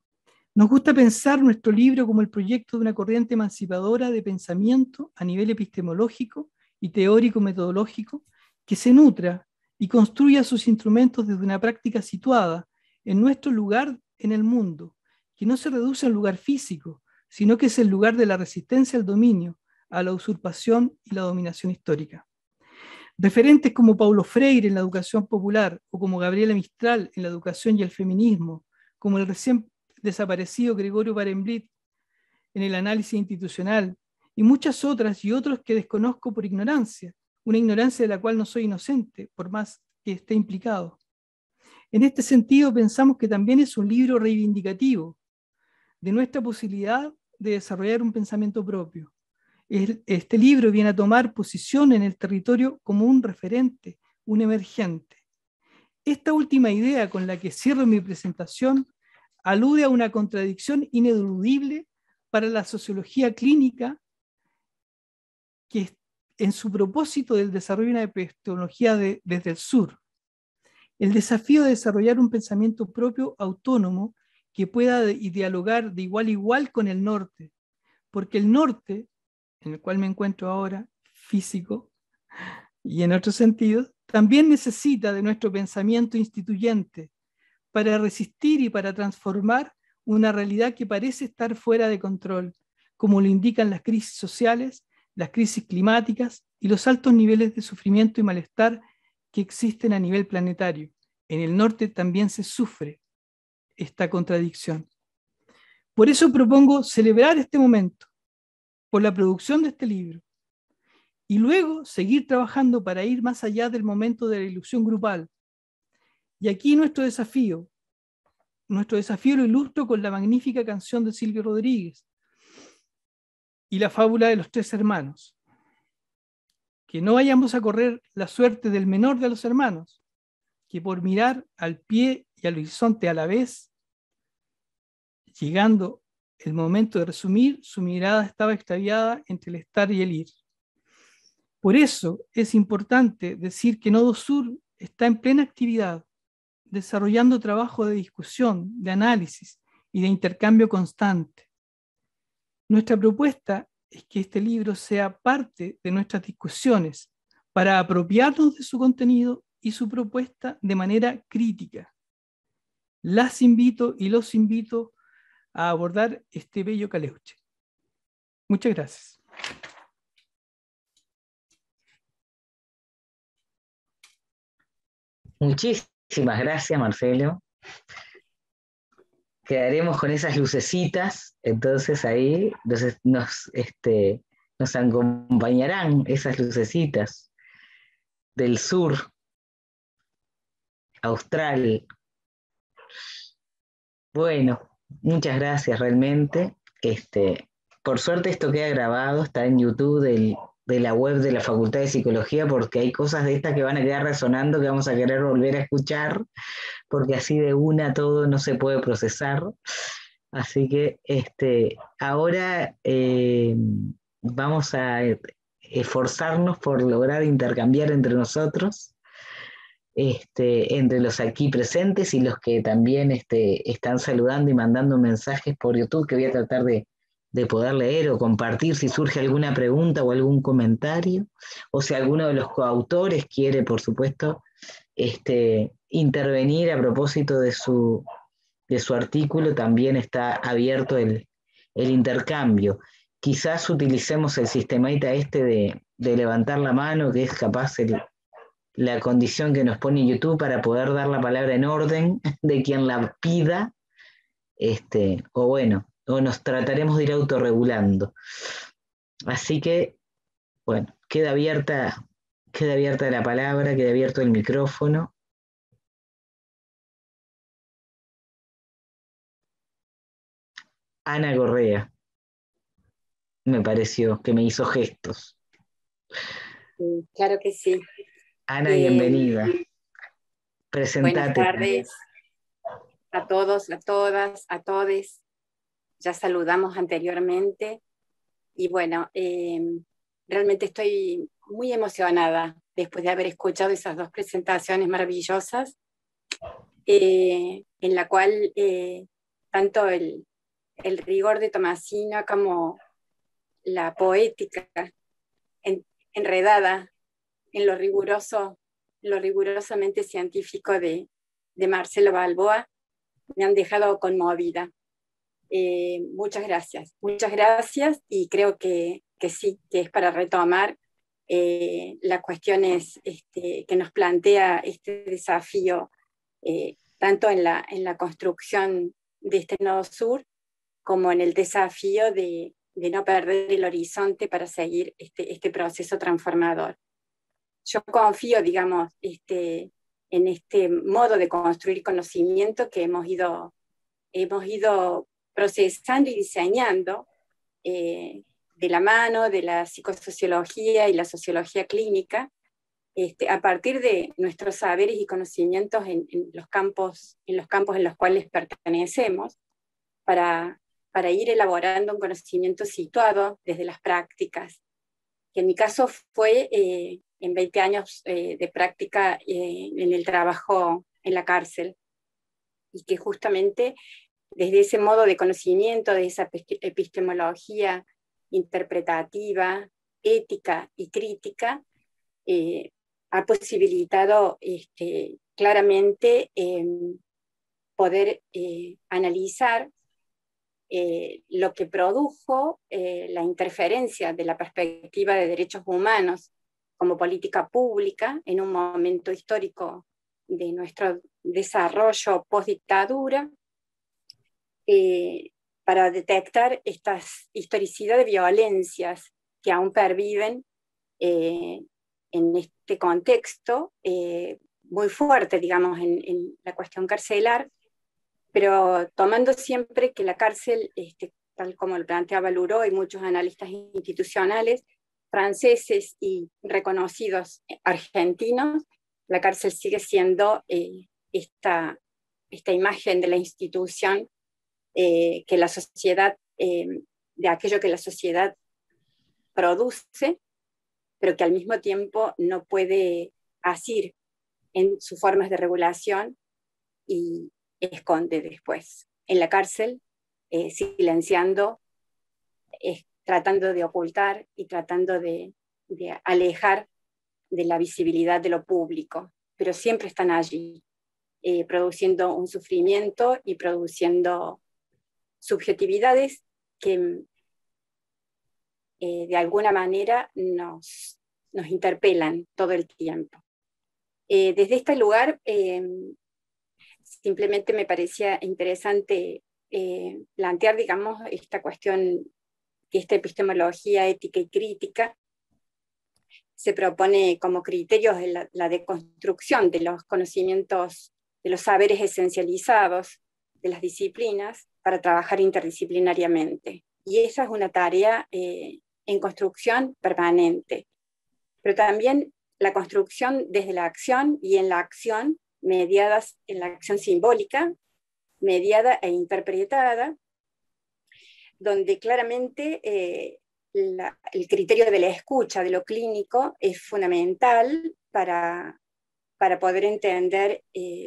Nos gusta pensar nuestro libro como el proyecto de una corriente emancipadora de pensamiento a nivel epistemológico y teórico-metodológico que se nutra y construya sus instrumentos desde una práctica situada en nuestro lugar en el mundo, que no se reduce a un lugar físico, sino que es el lugar de la resistencia al dominio, a la usurpación y la dominación histórica. Referentes como Paulo Freire en la educación popular o como Gabriela Mistral en la educación y el feminismo, como el recién desaparecido Gregorio Barenblit en el análisis institucional y muchas otras y otros que desconozco por ignorancia, una ignorancia de la cual no soy inocente, por más que esté implicado. En este sentido, pensamos que también es un libro reivindicativo de nuestra posibilidad de desarrollar un pensamiento propio. Este libro viene a tomar posición en el territorio como un referente, un emergente. Esta última idea con la que cierro mi presentación alude a una contradicción ineludible para la sociología clínica que en su propósito del desarrollo de una epistemología desde el sur. El desafío de desarrollar un pensamiento propio autónomo que pueda dialogar de igual a igual con el norte, porque el norte, en el cual me encuentro ahora, físico, y en otros sentidos, también necesita de nuestro pensamiento instituyente para resistir y para transformar una realidad que parece estar fuera de control, como lo indican las crisis sociales, las crisis climáticas y los altos niveles de sufrimiento y malestar que existen a nivel planetario. En el norte también se sufre esta contradicción. Por eso propongo celebrar este momento por la producción de este libro y luego seguir trabajando para ir más allá del momento de la ilusión grupal. Y aquí nuestro desafío lo ilustro con la magnífica canción de Silvio Rodríguez y la fábula de los tres hermanos. Que no vayamos a correr la suerte del menor de los hermanos, que por mirar al pie y al horizonte a la vez, llegando el momento de resumir, su mirada estaba extraviada entre el estar y el ir. Por eso es importante decir que Nodo Sur está en plena actividad, desarrollando trabajo de discusión, de análisis y de intercambio constante. Nuestra propuesta es que este libro sea parte de nuestras discusiones para apropiarnos de su contenido y su propuesta de manera crítica. las invito y los invito a abordar este bello caleuche. Muchas gracias. Muchísimas gracias, Marcelo. Quedaremos con esas lucecitas, entonces ahí nos acompañarán esas lucecitas del sur austral. Bueno, muchas gracias realmente. Por suerte esto queda grabado, está en YouTube de la web de la Facultad de Psicología, porque hay cosas de estas que van a quedar resonando, que vamos a querer volver a escuchar, porque así de una todo no se puede procesar. Así que ahora vamos a esforzarnos por lograr intercambiar entre nosotros, entre los aquí presentes y los que también están saludando y mandando mensajes por YouTube, que voy a tratar de poder leer o compartir si surge alguna pregunta o algún comentario, o si alguno de los coautores quiere, por supuesto, intervenir a propósito de su artículo, también está abierto el intercambio. Quizás utilicemos el sistemita de levantar la mano, que es capaz la condición que nos pone YouTube para poder dar la palabra en orden de quien la pida, o bueno, o nos trataremos de ir autorregulando. Así que, bueno, queda abierta la palabra, queda abierto el micrófono. Ana Correa, me pareció que me hizo gestos. Claro que sí. Ana, bienvenida. Buenas Presentate. tardes a todos, a todas, a todes. Ya saludamos anteriormente. Y bueno, realmente estoy muy emocionada después de haber escuchado esas dos presentaciones maravillosas, en la cual tanto el rigor de Tomasino como la poética enredada en lo rigurosamente científico de Marcelo Balboa me han dejado conmovida. Muchas gracias y creo que sí, que es para retomar las cuestiones que nos plantea este desafío, tanto en la construcción de este nodo sur como en el desafío de no perder el horizonte para seguir este proceso transformador. Yo confío, digamos, en este modo de construir conocimiento que hemos ido procesando y diseñando de la mano de la psicosociología y la sociología clínica, a partir de nuestros saberes y conocimientos en los campos en los cuales pertenecemos, para ir elaborando un conocimiento situado desde las prácticas, que en mi caso fue en 20 años de práctica en el trabajo en la cárcel, y que justamente desde ese modo de conocimiento, de esa epistemología interpretativa, ética y crítica, ha posibilitado claramente poder analizar lo que produjo la interferencia de la perspectiva de derechos humanos como política pública en un momento histórico de nuestro desarrollo post-dictadura, para detectar estas historicidad de violencias que aún perviven en este contexto muy fuerte, digamos, en la cuestión carcelar, pero tomando siempre que la cárcel, tal como lo planteaba Luró y muchos analistas institucionales franceses y reconocidos argentinos, la cárcel sigue siendo esta imagen de la institución que la sociedad, de aquello que la sociedad produce, pero que al mismo tiempo no puede asir en sus formas de regulación y esconde después en la cárcel, silenciando, tratando de ocultar y tratando de alejar de la visibilidad de lo público, pero siempre están allí. produciendo un sufrimiento y produciendo subjetividades que de alguna manera nos interpelan todo el tiempo. Desde este lugar, simplemente me parecía interesante plantear, digamos, esta cuestión, esta epistemología ética y crítica se propone como criterios de la deconstrucción de los conocimientos, de los saberes esencializados de las disciplinas para trabajar interdisciplinariamente. Y esa es una tarea en construcción permanente. Pero también la construcción desde la acción y en la acción, mediadas en la acción simbólica, mediada e interpretada, donde claramente el criterio de la escucha, de lo clínico, es fundamental para poder entender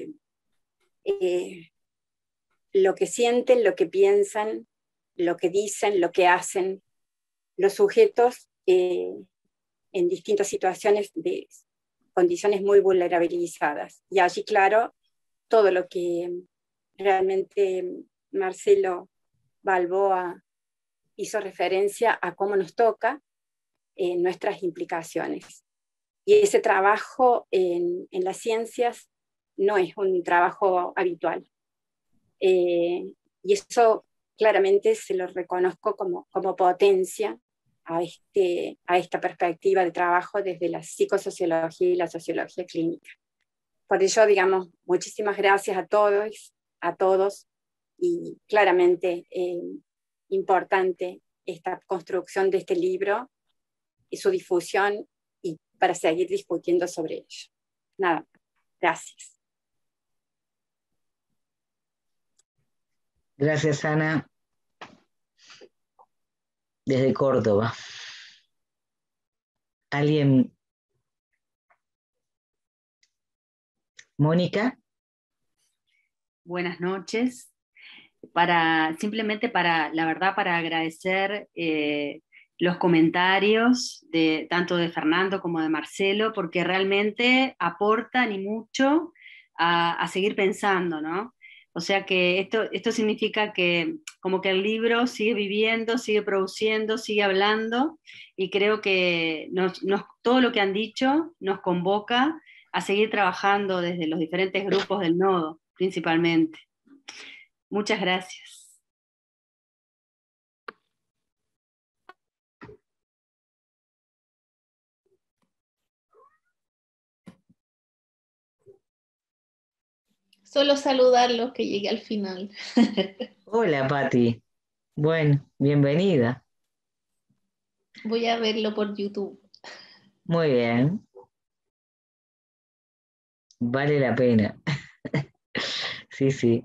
lo que sienten, lo que piensan, lo que dicen, lo que hacen los sujetos en distintas situaciones de condiciones muy vulnerabilizadas. Y allí, claro, todo lo que realmente Marcelo Balboa hizo referencia a cómo nos toca nuestras implicaciones. Y ese trabajo en las ciencias no es un trabajo habitual. Y eso claramente se lo reconozco como potencia a esta perspectiva de trabajo desde la psicosociología y la sociología clínica. Por ello, digamos, muchísimas gracias a todos, y claramente importante esta construcción de este libro y su difusión, y para seguir discutiendo sobre ello. Nada, gracias. Gracias, Ana, desde Córdoba. ¿Alguien? Mónica. Buenas noches. Simplemente la verdad, para agradecer los comentarios tanto de Fernando como de Marcelo, porque realmente aportan y mucho a seguir pensando, ¿no? O sea que esto significa que como que el libro sigue viviendo, sigue produciendo, sigue hablando, y creo que todo lo que han dicho nos convoca a seguir trabajando desde los diferentes grupos del nodo, principalmente. Muchas gracias. Solo saludarlos, que llegué al final. Hola, Pati. Bueno, bienvenida. Voy a verlo por YouTube. Muy bien. Vale la pena. Sí, sí.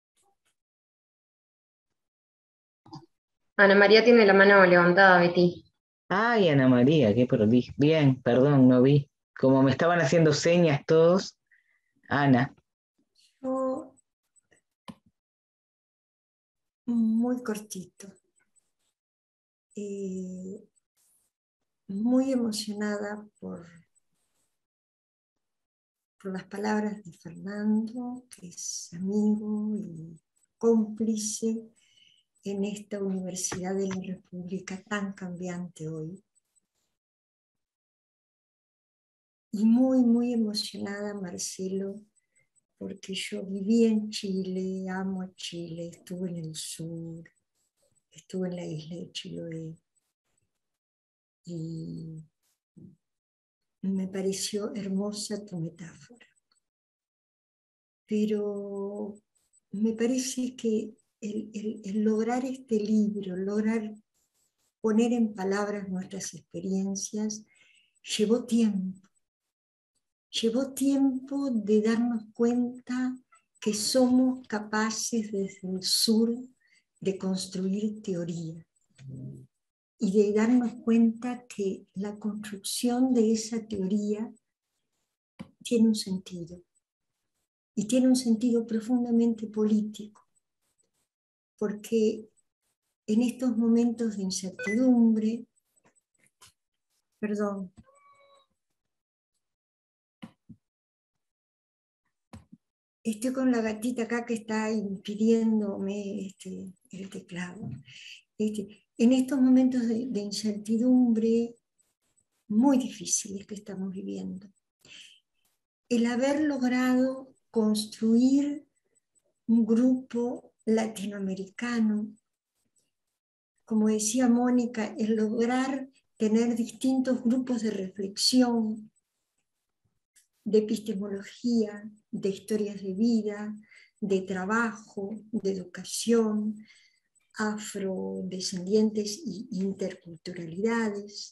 Ana María tiene la mano levantada, Betty. Ay, Ana María, qué prolijo. Bien, perdón, no vi. Como me estaban haciendo señas todos. Ana. Yo, muy cortito. Muy emocionada por las palabras de Fernando, que es amigo y cómplice en esta Universidad de la República tan cambiante hoy. Y muy, muy emocionada, Marcelo, porque yo viví en Chile, amo a Chile, estuve en el sur, estuve en la isla de Chiloé, y me pareció hermosa tu metáfora. Pero me parece que el lograr este libro, lograr poner en palabras nuestras experiencias, llevó tiempo. Llevó tiempo de darnos cuenta que somos capaces desde el sur de construir teoría y de darnos cuenta que la construcción de esa teoría tiene un sentido, y tiene un sentido profundamente político, porque en estos momentos de incertidumbre, perdón, Estoy con la gatita acá que está impidiéndome el teclado. En estos momentos de incertidumbre muy difíciles que estamos viviendo, el haber logrado construir un grupo latinoamericano, como decía Mónica, el lograr tener distintos grupos de reflexión, de epistemología, de historias de vida, de trabajo, de educación, afrodescendientes e interculturalidades,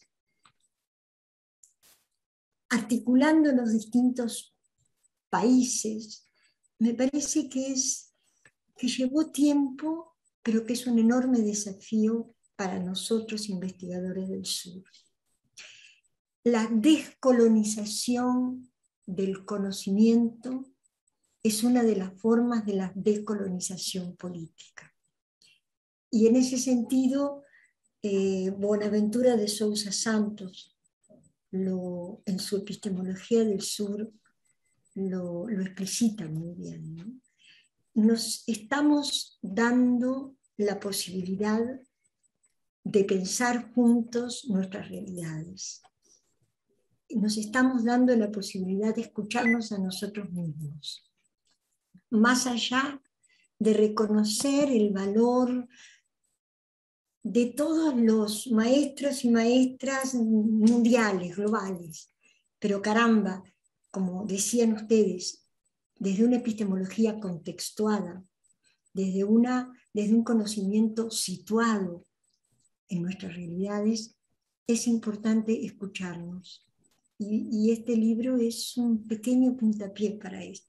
articulando los distintos países, me parece que llevó tiempo, pero que es un enorme desafío para nosotros investigadores del sur. La descolonización del conocimiento es una de las formas de la descolonización política. Y en ese sentido, Bonaventura de Sousa Santos, en su epistemología del sur, lo explicita muy bien, ¿no? Nos estamos dando la posibilidad de pensar juntos nuestras realidades. Nos estamos dando la posibilidad de escucharnos a nosotros mismos, más allá de reconocer el valor de todos los maestros y maestras mundiales, globales. Pero caramba, como decían ustedes, desde una epistemología contextuada, desde un conocimiento situado en nuestras realidades, es importante escucharnos. Y este libro es un pequeño puntapié para esto.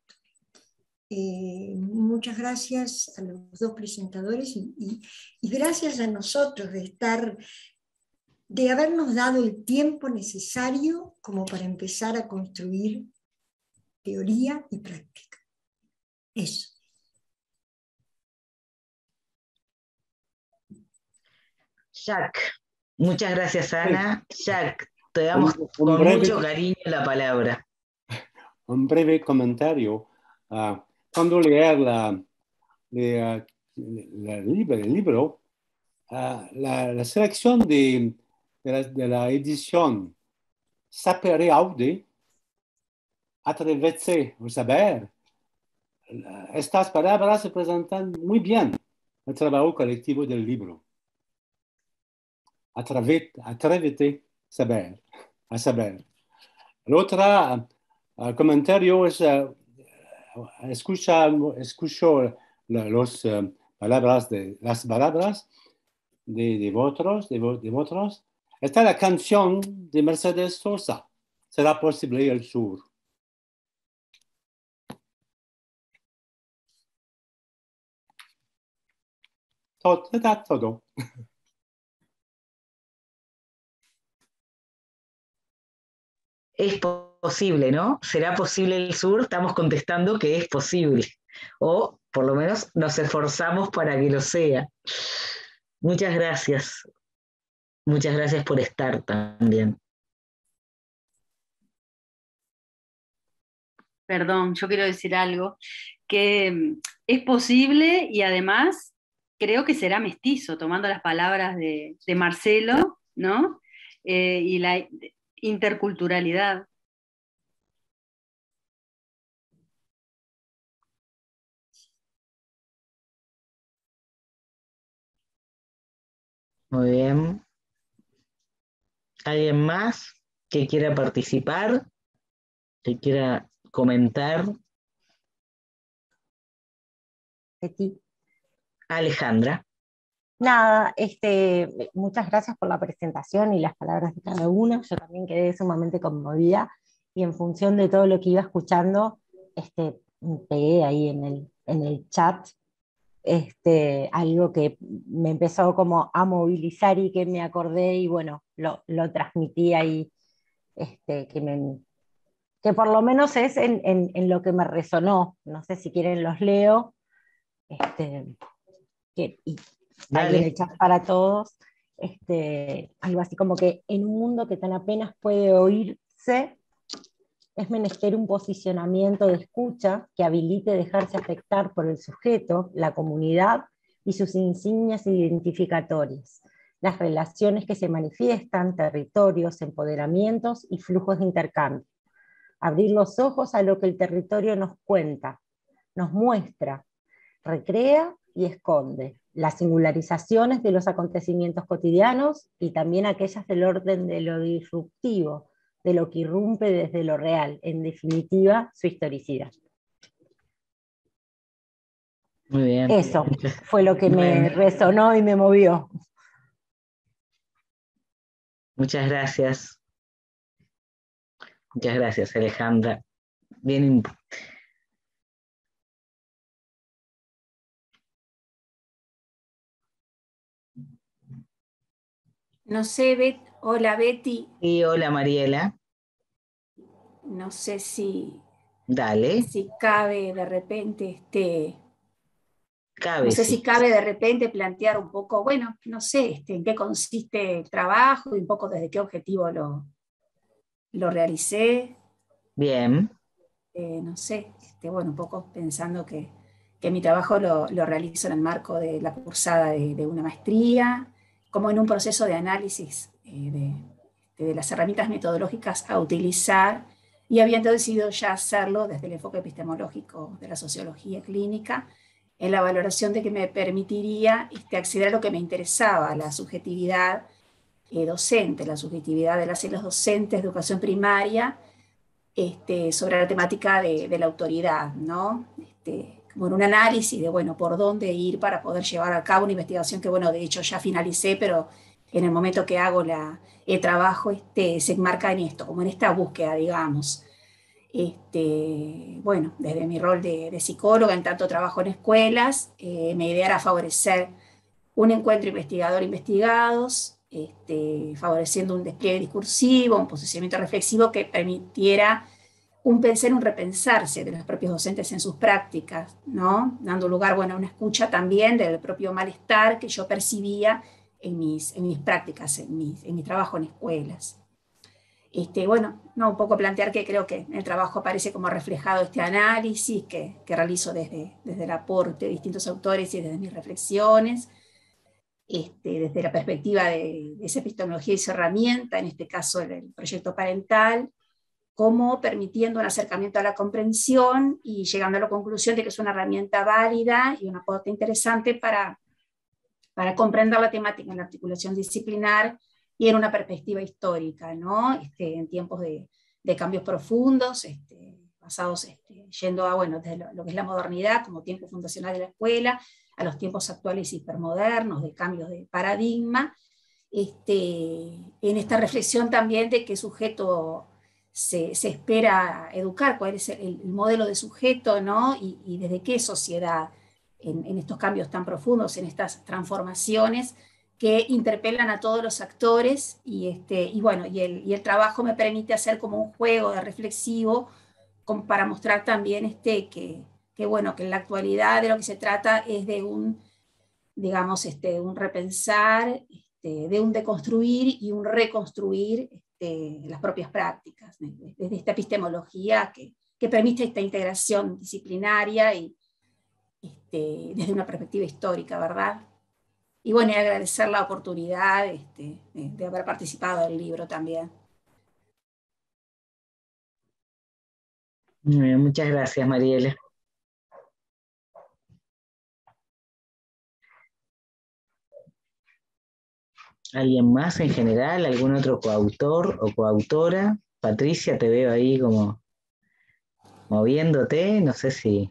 Muchas gracias a los dos presentadores y gracias a nosotros de habernos dado el tiempo necesario como para empezar a construir teoría y práctica. Eso. Jack, muchas gracias, Ana. Jack, te damos con mucho cariño la palabra. Un breve comentario. Cuando leer el libro, la selección de la edición Sapere Aude, atreverse o saber, estas palabras representan muy bien el trabajo colectivo del libro. Atrévete a saber. El otro comentario es, escucho las palabras de vosotros. Está la canción de Mercedes Sosa, ¿Será posible el sur? Todo. Es posible, ¿no? ¿Será posible el sur? Estamos contestando que es posible. O por lo menos nos esforzamos para que lo sea. Muchas gracias. Muchas gracias por estar también. Perdón, yo quiero decir algo, que es posible y además creo que será mestizo, tomando las palabras de Marcelo, ¿no? Y la interculturalidad. Muy bien. ¿Alguien más que quiera participar? ¿Que quiera comentar? Betty. Alejandra. Nada, muchas gracias por la presentación y las palabras de cada uno. Yo también quedé sumamente conmovida y en función de todo lo que iba escuchando, me pegué ahí en el chat algo que me empezó como a movilizar y que me acordé y bueno, lo transmití ahí, que por lo menos es en lo que me resonó. No sé si quieren los leo. Y ahí en el chat para todos, algo así como que en un mundo que tan apenas puede oírse, Es menester un posicionamiento de escucha que habilite dejarse afectar por el sujeto, la comunidad y sus insignias identificatorias, las relaciones que se manifiestan, territorios, empoderamientos y flujos de intercambio. Abrir los ojos a lo que el territorio nos cuenta, nos muestra, recrea y esconde, las singularizaciones de los acontecimientos cotidianos y también aquellas del orden de lo disruptivo, de lo que irrumpe desde lo real, en definitiva, su historicidad. Muy bien. Eso fue lo que me resonó y me movió. Muchas gracias. Muchas gracias, Alejandra. Bien. No sé, hola Betty. Y hola Mariela. No sé si... Dale. Si cabe de repente Cabe, no sé sí. si cabe de repente plantear un poco, bueno, no sé, en qué consiste el trabajo y un poco desde qué objetivo lo realicé. Bien. No sé, bueno, un poco pensando que mi trabajo lo realizo en el marco de la cursada de una maestría, como en un proceso de análisis de las herramientas metodológicas a utilizar, y habiendo decidido ya hacerlo desde el enfoque epistemológico de la sociología clínica, en la valoración de que me permitiría acceder a lo que me interesaba, la subjetividad docente, la subjetividad de las y los docentes de educación primaria, sobre la temática de la autoridad, ¿no? Como en un análisis de, bueno, por dónde ir para poder llevar a cabo una investigación que, bueno, de hecho ya finalicé, pero en el momento que hago el trabajo se enmarca en esto, como en esta búsqueda, digamos. Bueno, desde mi rol de psicóloga, en tanto trabajo en escuelas, mi idea era favorecer un encuentro investigador-investigados, favoreciendo un despliegue discursivo, un posicionamiento reflexivo que permitiera un pensar, un repensarse de los propios docentes en sus prácticas, ¿no? Dando lugar, bueno, a una escucha también del propio malestar que yo percibía en mis prácticas, en mi trabajo en escuelas. Bueno, no, un poco plantear que creo que en el trabajo aparece como reflejado este análisis que realizo desde el aporte de distintos autores y desde mis reflexiones, desde la perspectiva de esa epistemología y esa herramienta, en este caso el proyecto parental, como permitiendo un acercamiento a la comprensión y llegando a la conclusión de que es una herramienta válida y un aporte interesante para comprender la temática en la articulación disciplinar y en una perspectiva histórica, ¿no? En tiempos de cambios profundos, basados, yendo a, bueno, desde lo que es la modernidad como tiempo fundacional de la escuela, a los tiempos actuales hipermodernos, de cambios de paradigma, en esta reflexión también de qué sujeto se espera educar, cuál es el modelo de sujeto, ¿no? Y desde qué sociedad, en estos cambios tan profundos, en estas transformaciones que interpelan a todos los actores, y bueno, y el trabajo me permite hacer como un juego de reflexivo para mostrar también que bueno, que en la actualidad de lo que se trata es de un, digamos, un repensar, de un deconstruir y un reconstruir las propias prácticas, desde esta epistemología que permite esta integración disciplinaria y desde una perspectiva histórica, ¿verdad? Y bueno, y agradecer la oportunidad de haber participado del libro también. Muchas gracias, Mariela. ¿Alguien más en general? ¿Algún otro coautor o coautora? Patricia, te veo ahí como moviéndote, no sé si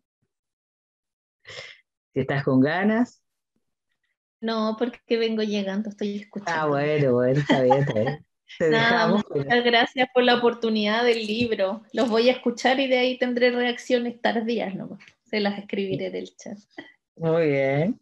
estás con ganas. No, porque vengo llegando, estoy escuchando. Ah, bueno, está bien. Te dejamos. Muchas gracias por la oportunidad del libro. Los voy a escuchar y de ahí tendré reacciones tardías, ¿no? Se las escribiré del chat. Muy bien.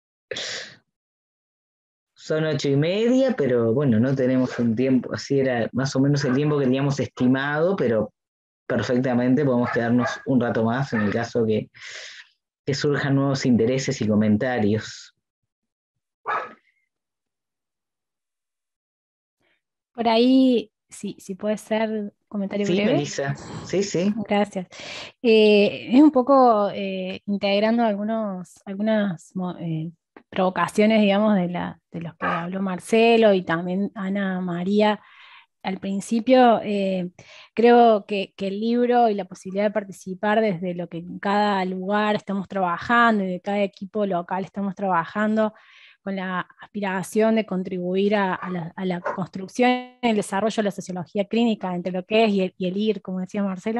Son 8:30, pero bueno, no tenemos un tiempo, así era más o menos el tiempo que teníamos estimado, pero perfectamente podemos quedarnos un rato más en el caso que surjan nuevos intereses y comentarios. Por ahí, si puede ser comentario Sí, breve. Melissa, sí, sí. Gracias. Es un poco integrando algunas provocaciones, digamos, de los que habló Marcelo y también Ana María al principio. Creo que el libro y la posibilidad de participar desde lo que en cada lugar estamos trabajando y de cada equipo local estamos trabajando, con la aspiración de contribuir a la construcción y el desarrollo de la sociología clínica entre lo que es y el ir, como decía Marcelo.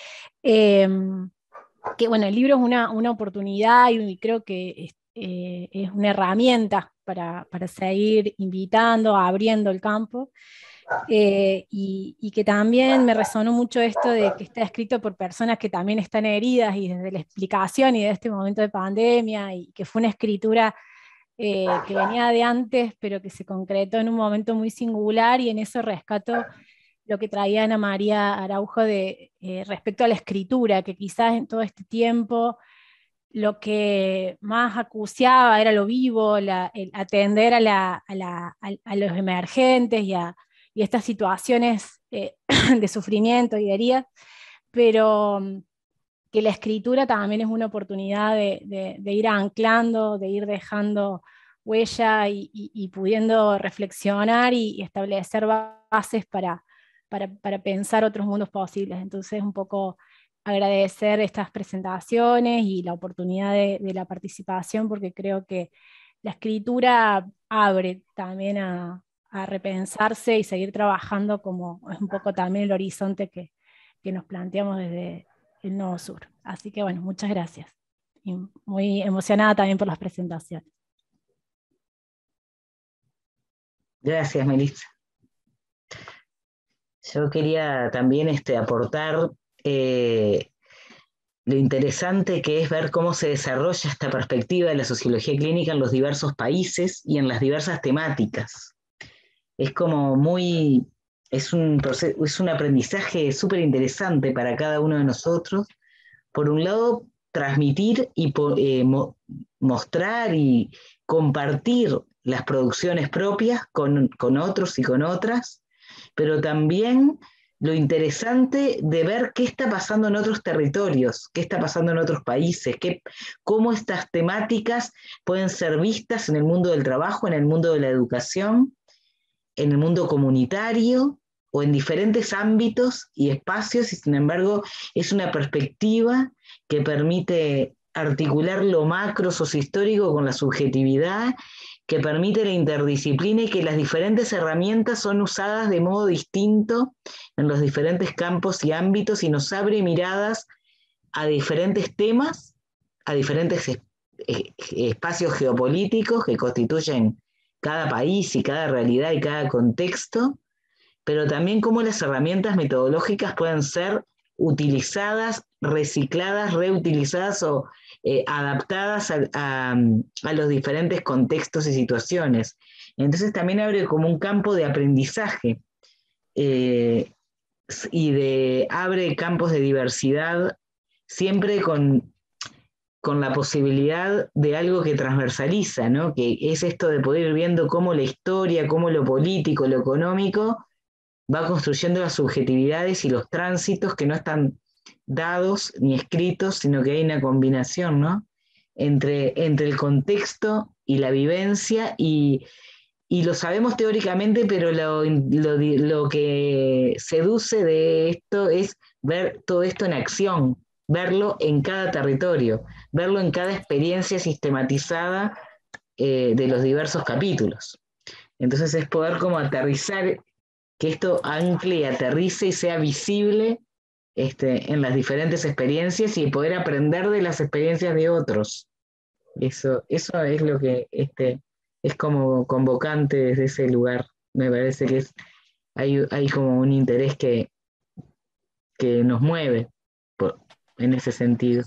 Que bueno, el libro es una oportunidad y creo que es una herramienta para seguir invitando, abriendo el campo. Y que también me resonó mucho esto de que está escrito por personas que también están heridas y desde la explicación y de este momento de pandemia, y que fue una escritura que venía de antes, pero que se concretó en un momento muy singular, y en eso rescato lo que traía Ana María Araujo respecto a la escritura, que quizás en todo este tiempo lo que más acuciaba era lo vivo, el atender a los emergentes y estas situaciones de sufrimiento y de heridas, pero que la escritura también es una oportunidad de ir anclando, de ir dejando huella y pudiendo reflexionar y establecer bases para pensar otros mundos posibles. Entonces, un poco agradecer estas presentaciones y la oportunidad de la participación, porque creo que la escritura abre también a repensarse y seguir trabajando, como es un poco también el horizonte que nos planteamos desde el Nodo Sur. Así que bueno, muchas gracias. Y muy emocionada también por las presentaciones. Gracias, Melissa. Yo quería también aportar lo interesante que es ver cómo se desarrolla esta perspectiva de la sociología clínica en los diversos países y en las diversas temáticas. Es como es un aprendizaje súper interesante para cada uno de nosotros. Por un lado, transmitir y mostrar y compartir las producciones propias con otros y con otras, pero también lo interesante de ver qué está pasando en otros territorios, qué está pasando en otros países, cómo estas temáticas pueden ser vistas en el mundo del trabajo, en el mundo de la educación, en el mundo comunitario o en diferentes ámbitos y espacios, y sin embargo es una perspectiva que permite articular lo macro sociohistórico con la subjetividad, que permite la interdisciplina y que las diferentes herramientas son usadas de modo distinto en los diferentes campos y ámbitos, y nos abre miradas a diferentes temas, a diferentes espacios geopolíticos que constituyen cada país y cada realidad y cada contexto, pero también cómo las herramientas metodológicas pueden ser utilizadas, recicladas, reutilizadas o adaptadas a los diferentes contextos y situaciones. Entonces también abre como un campo de aprendizaje y abre campos de diversidad, siempre con la posibilidad de algo que transversaliza, ¿no? Que es esto de poder ir viendo cómo la historia, cómo lo político, lo económico va construyendo las subjetividades y los tránsitos que no están dados ni escritos, sino que hay una combinación, ¿no? Entre el contexto y la vivencia, y lo sabemos teóricamente, pero lo que seduce de esto es ver todo esto en acción, verlo en cada territorio, verlo en cada experiencia sistematizada de los diversos capítulos. Entonces es poder como aterrizar, que esto ancle y aterrice y sea visible en las diferentes experiencias, y poder aprender de las experiencias de otros. Eso es lo que es como convocante desde ese lugar. Me parece que hay como un interés que nos mueve en ese sentido.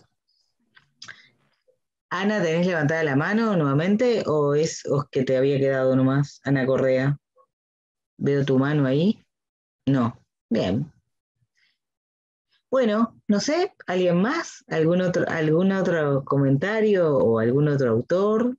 Ana, ¿tenés levantada la mano nuevamente o es que te había quedado nomás? Ana Correa, ¿veo tu mano ahí? No, bien. Bueno, no sé, ¿alguien más? ¿Algún otro comentario o algún otro autor?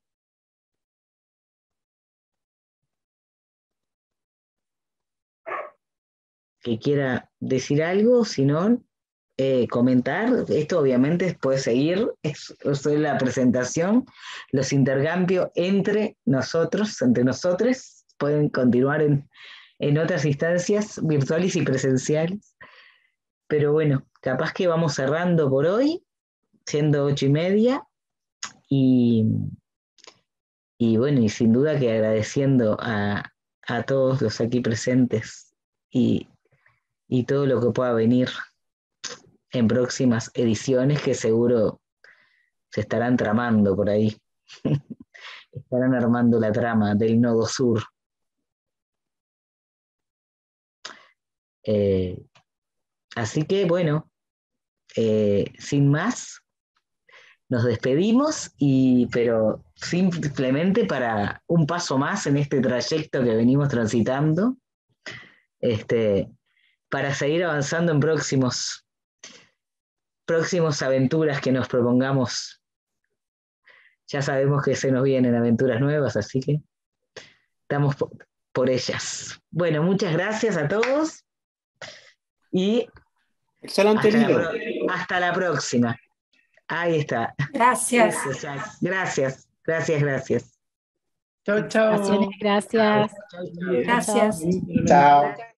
que quiera decir algo, si no, comentar. Esto obviamente puede seguir, eso es la presentación, los intercambios entre nosotros, entre nosotros, pueden continuar en otras instancias virtuales y presenciales. Pero bueno, capaz que vamos cerrando por hoy, siendo 8:30, y bueno, y sin duda que agradeciendo a todos los aquí presentes y todo lo que pueda venir en próximas ediciones, que seguro se estarán tramando por ahí. Estarán armando la trama del Nodo Sur. Así que bueno, sin más, nos despedimos, pero simplemente para un paso más en este trayecto que venimos transitando, para seguir avanzando en próximas aventuras que nos propongamos. Ya sabemos que se nos vienen aventuras nuevas, así que estamos por ellas. Bueno, muchas gracias a todos y excelente libro. Hasta la próxima. Ahí está. Gracias. Gracias. Chao, chao. Gracias. Gracias. Chao.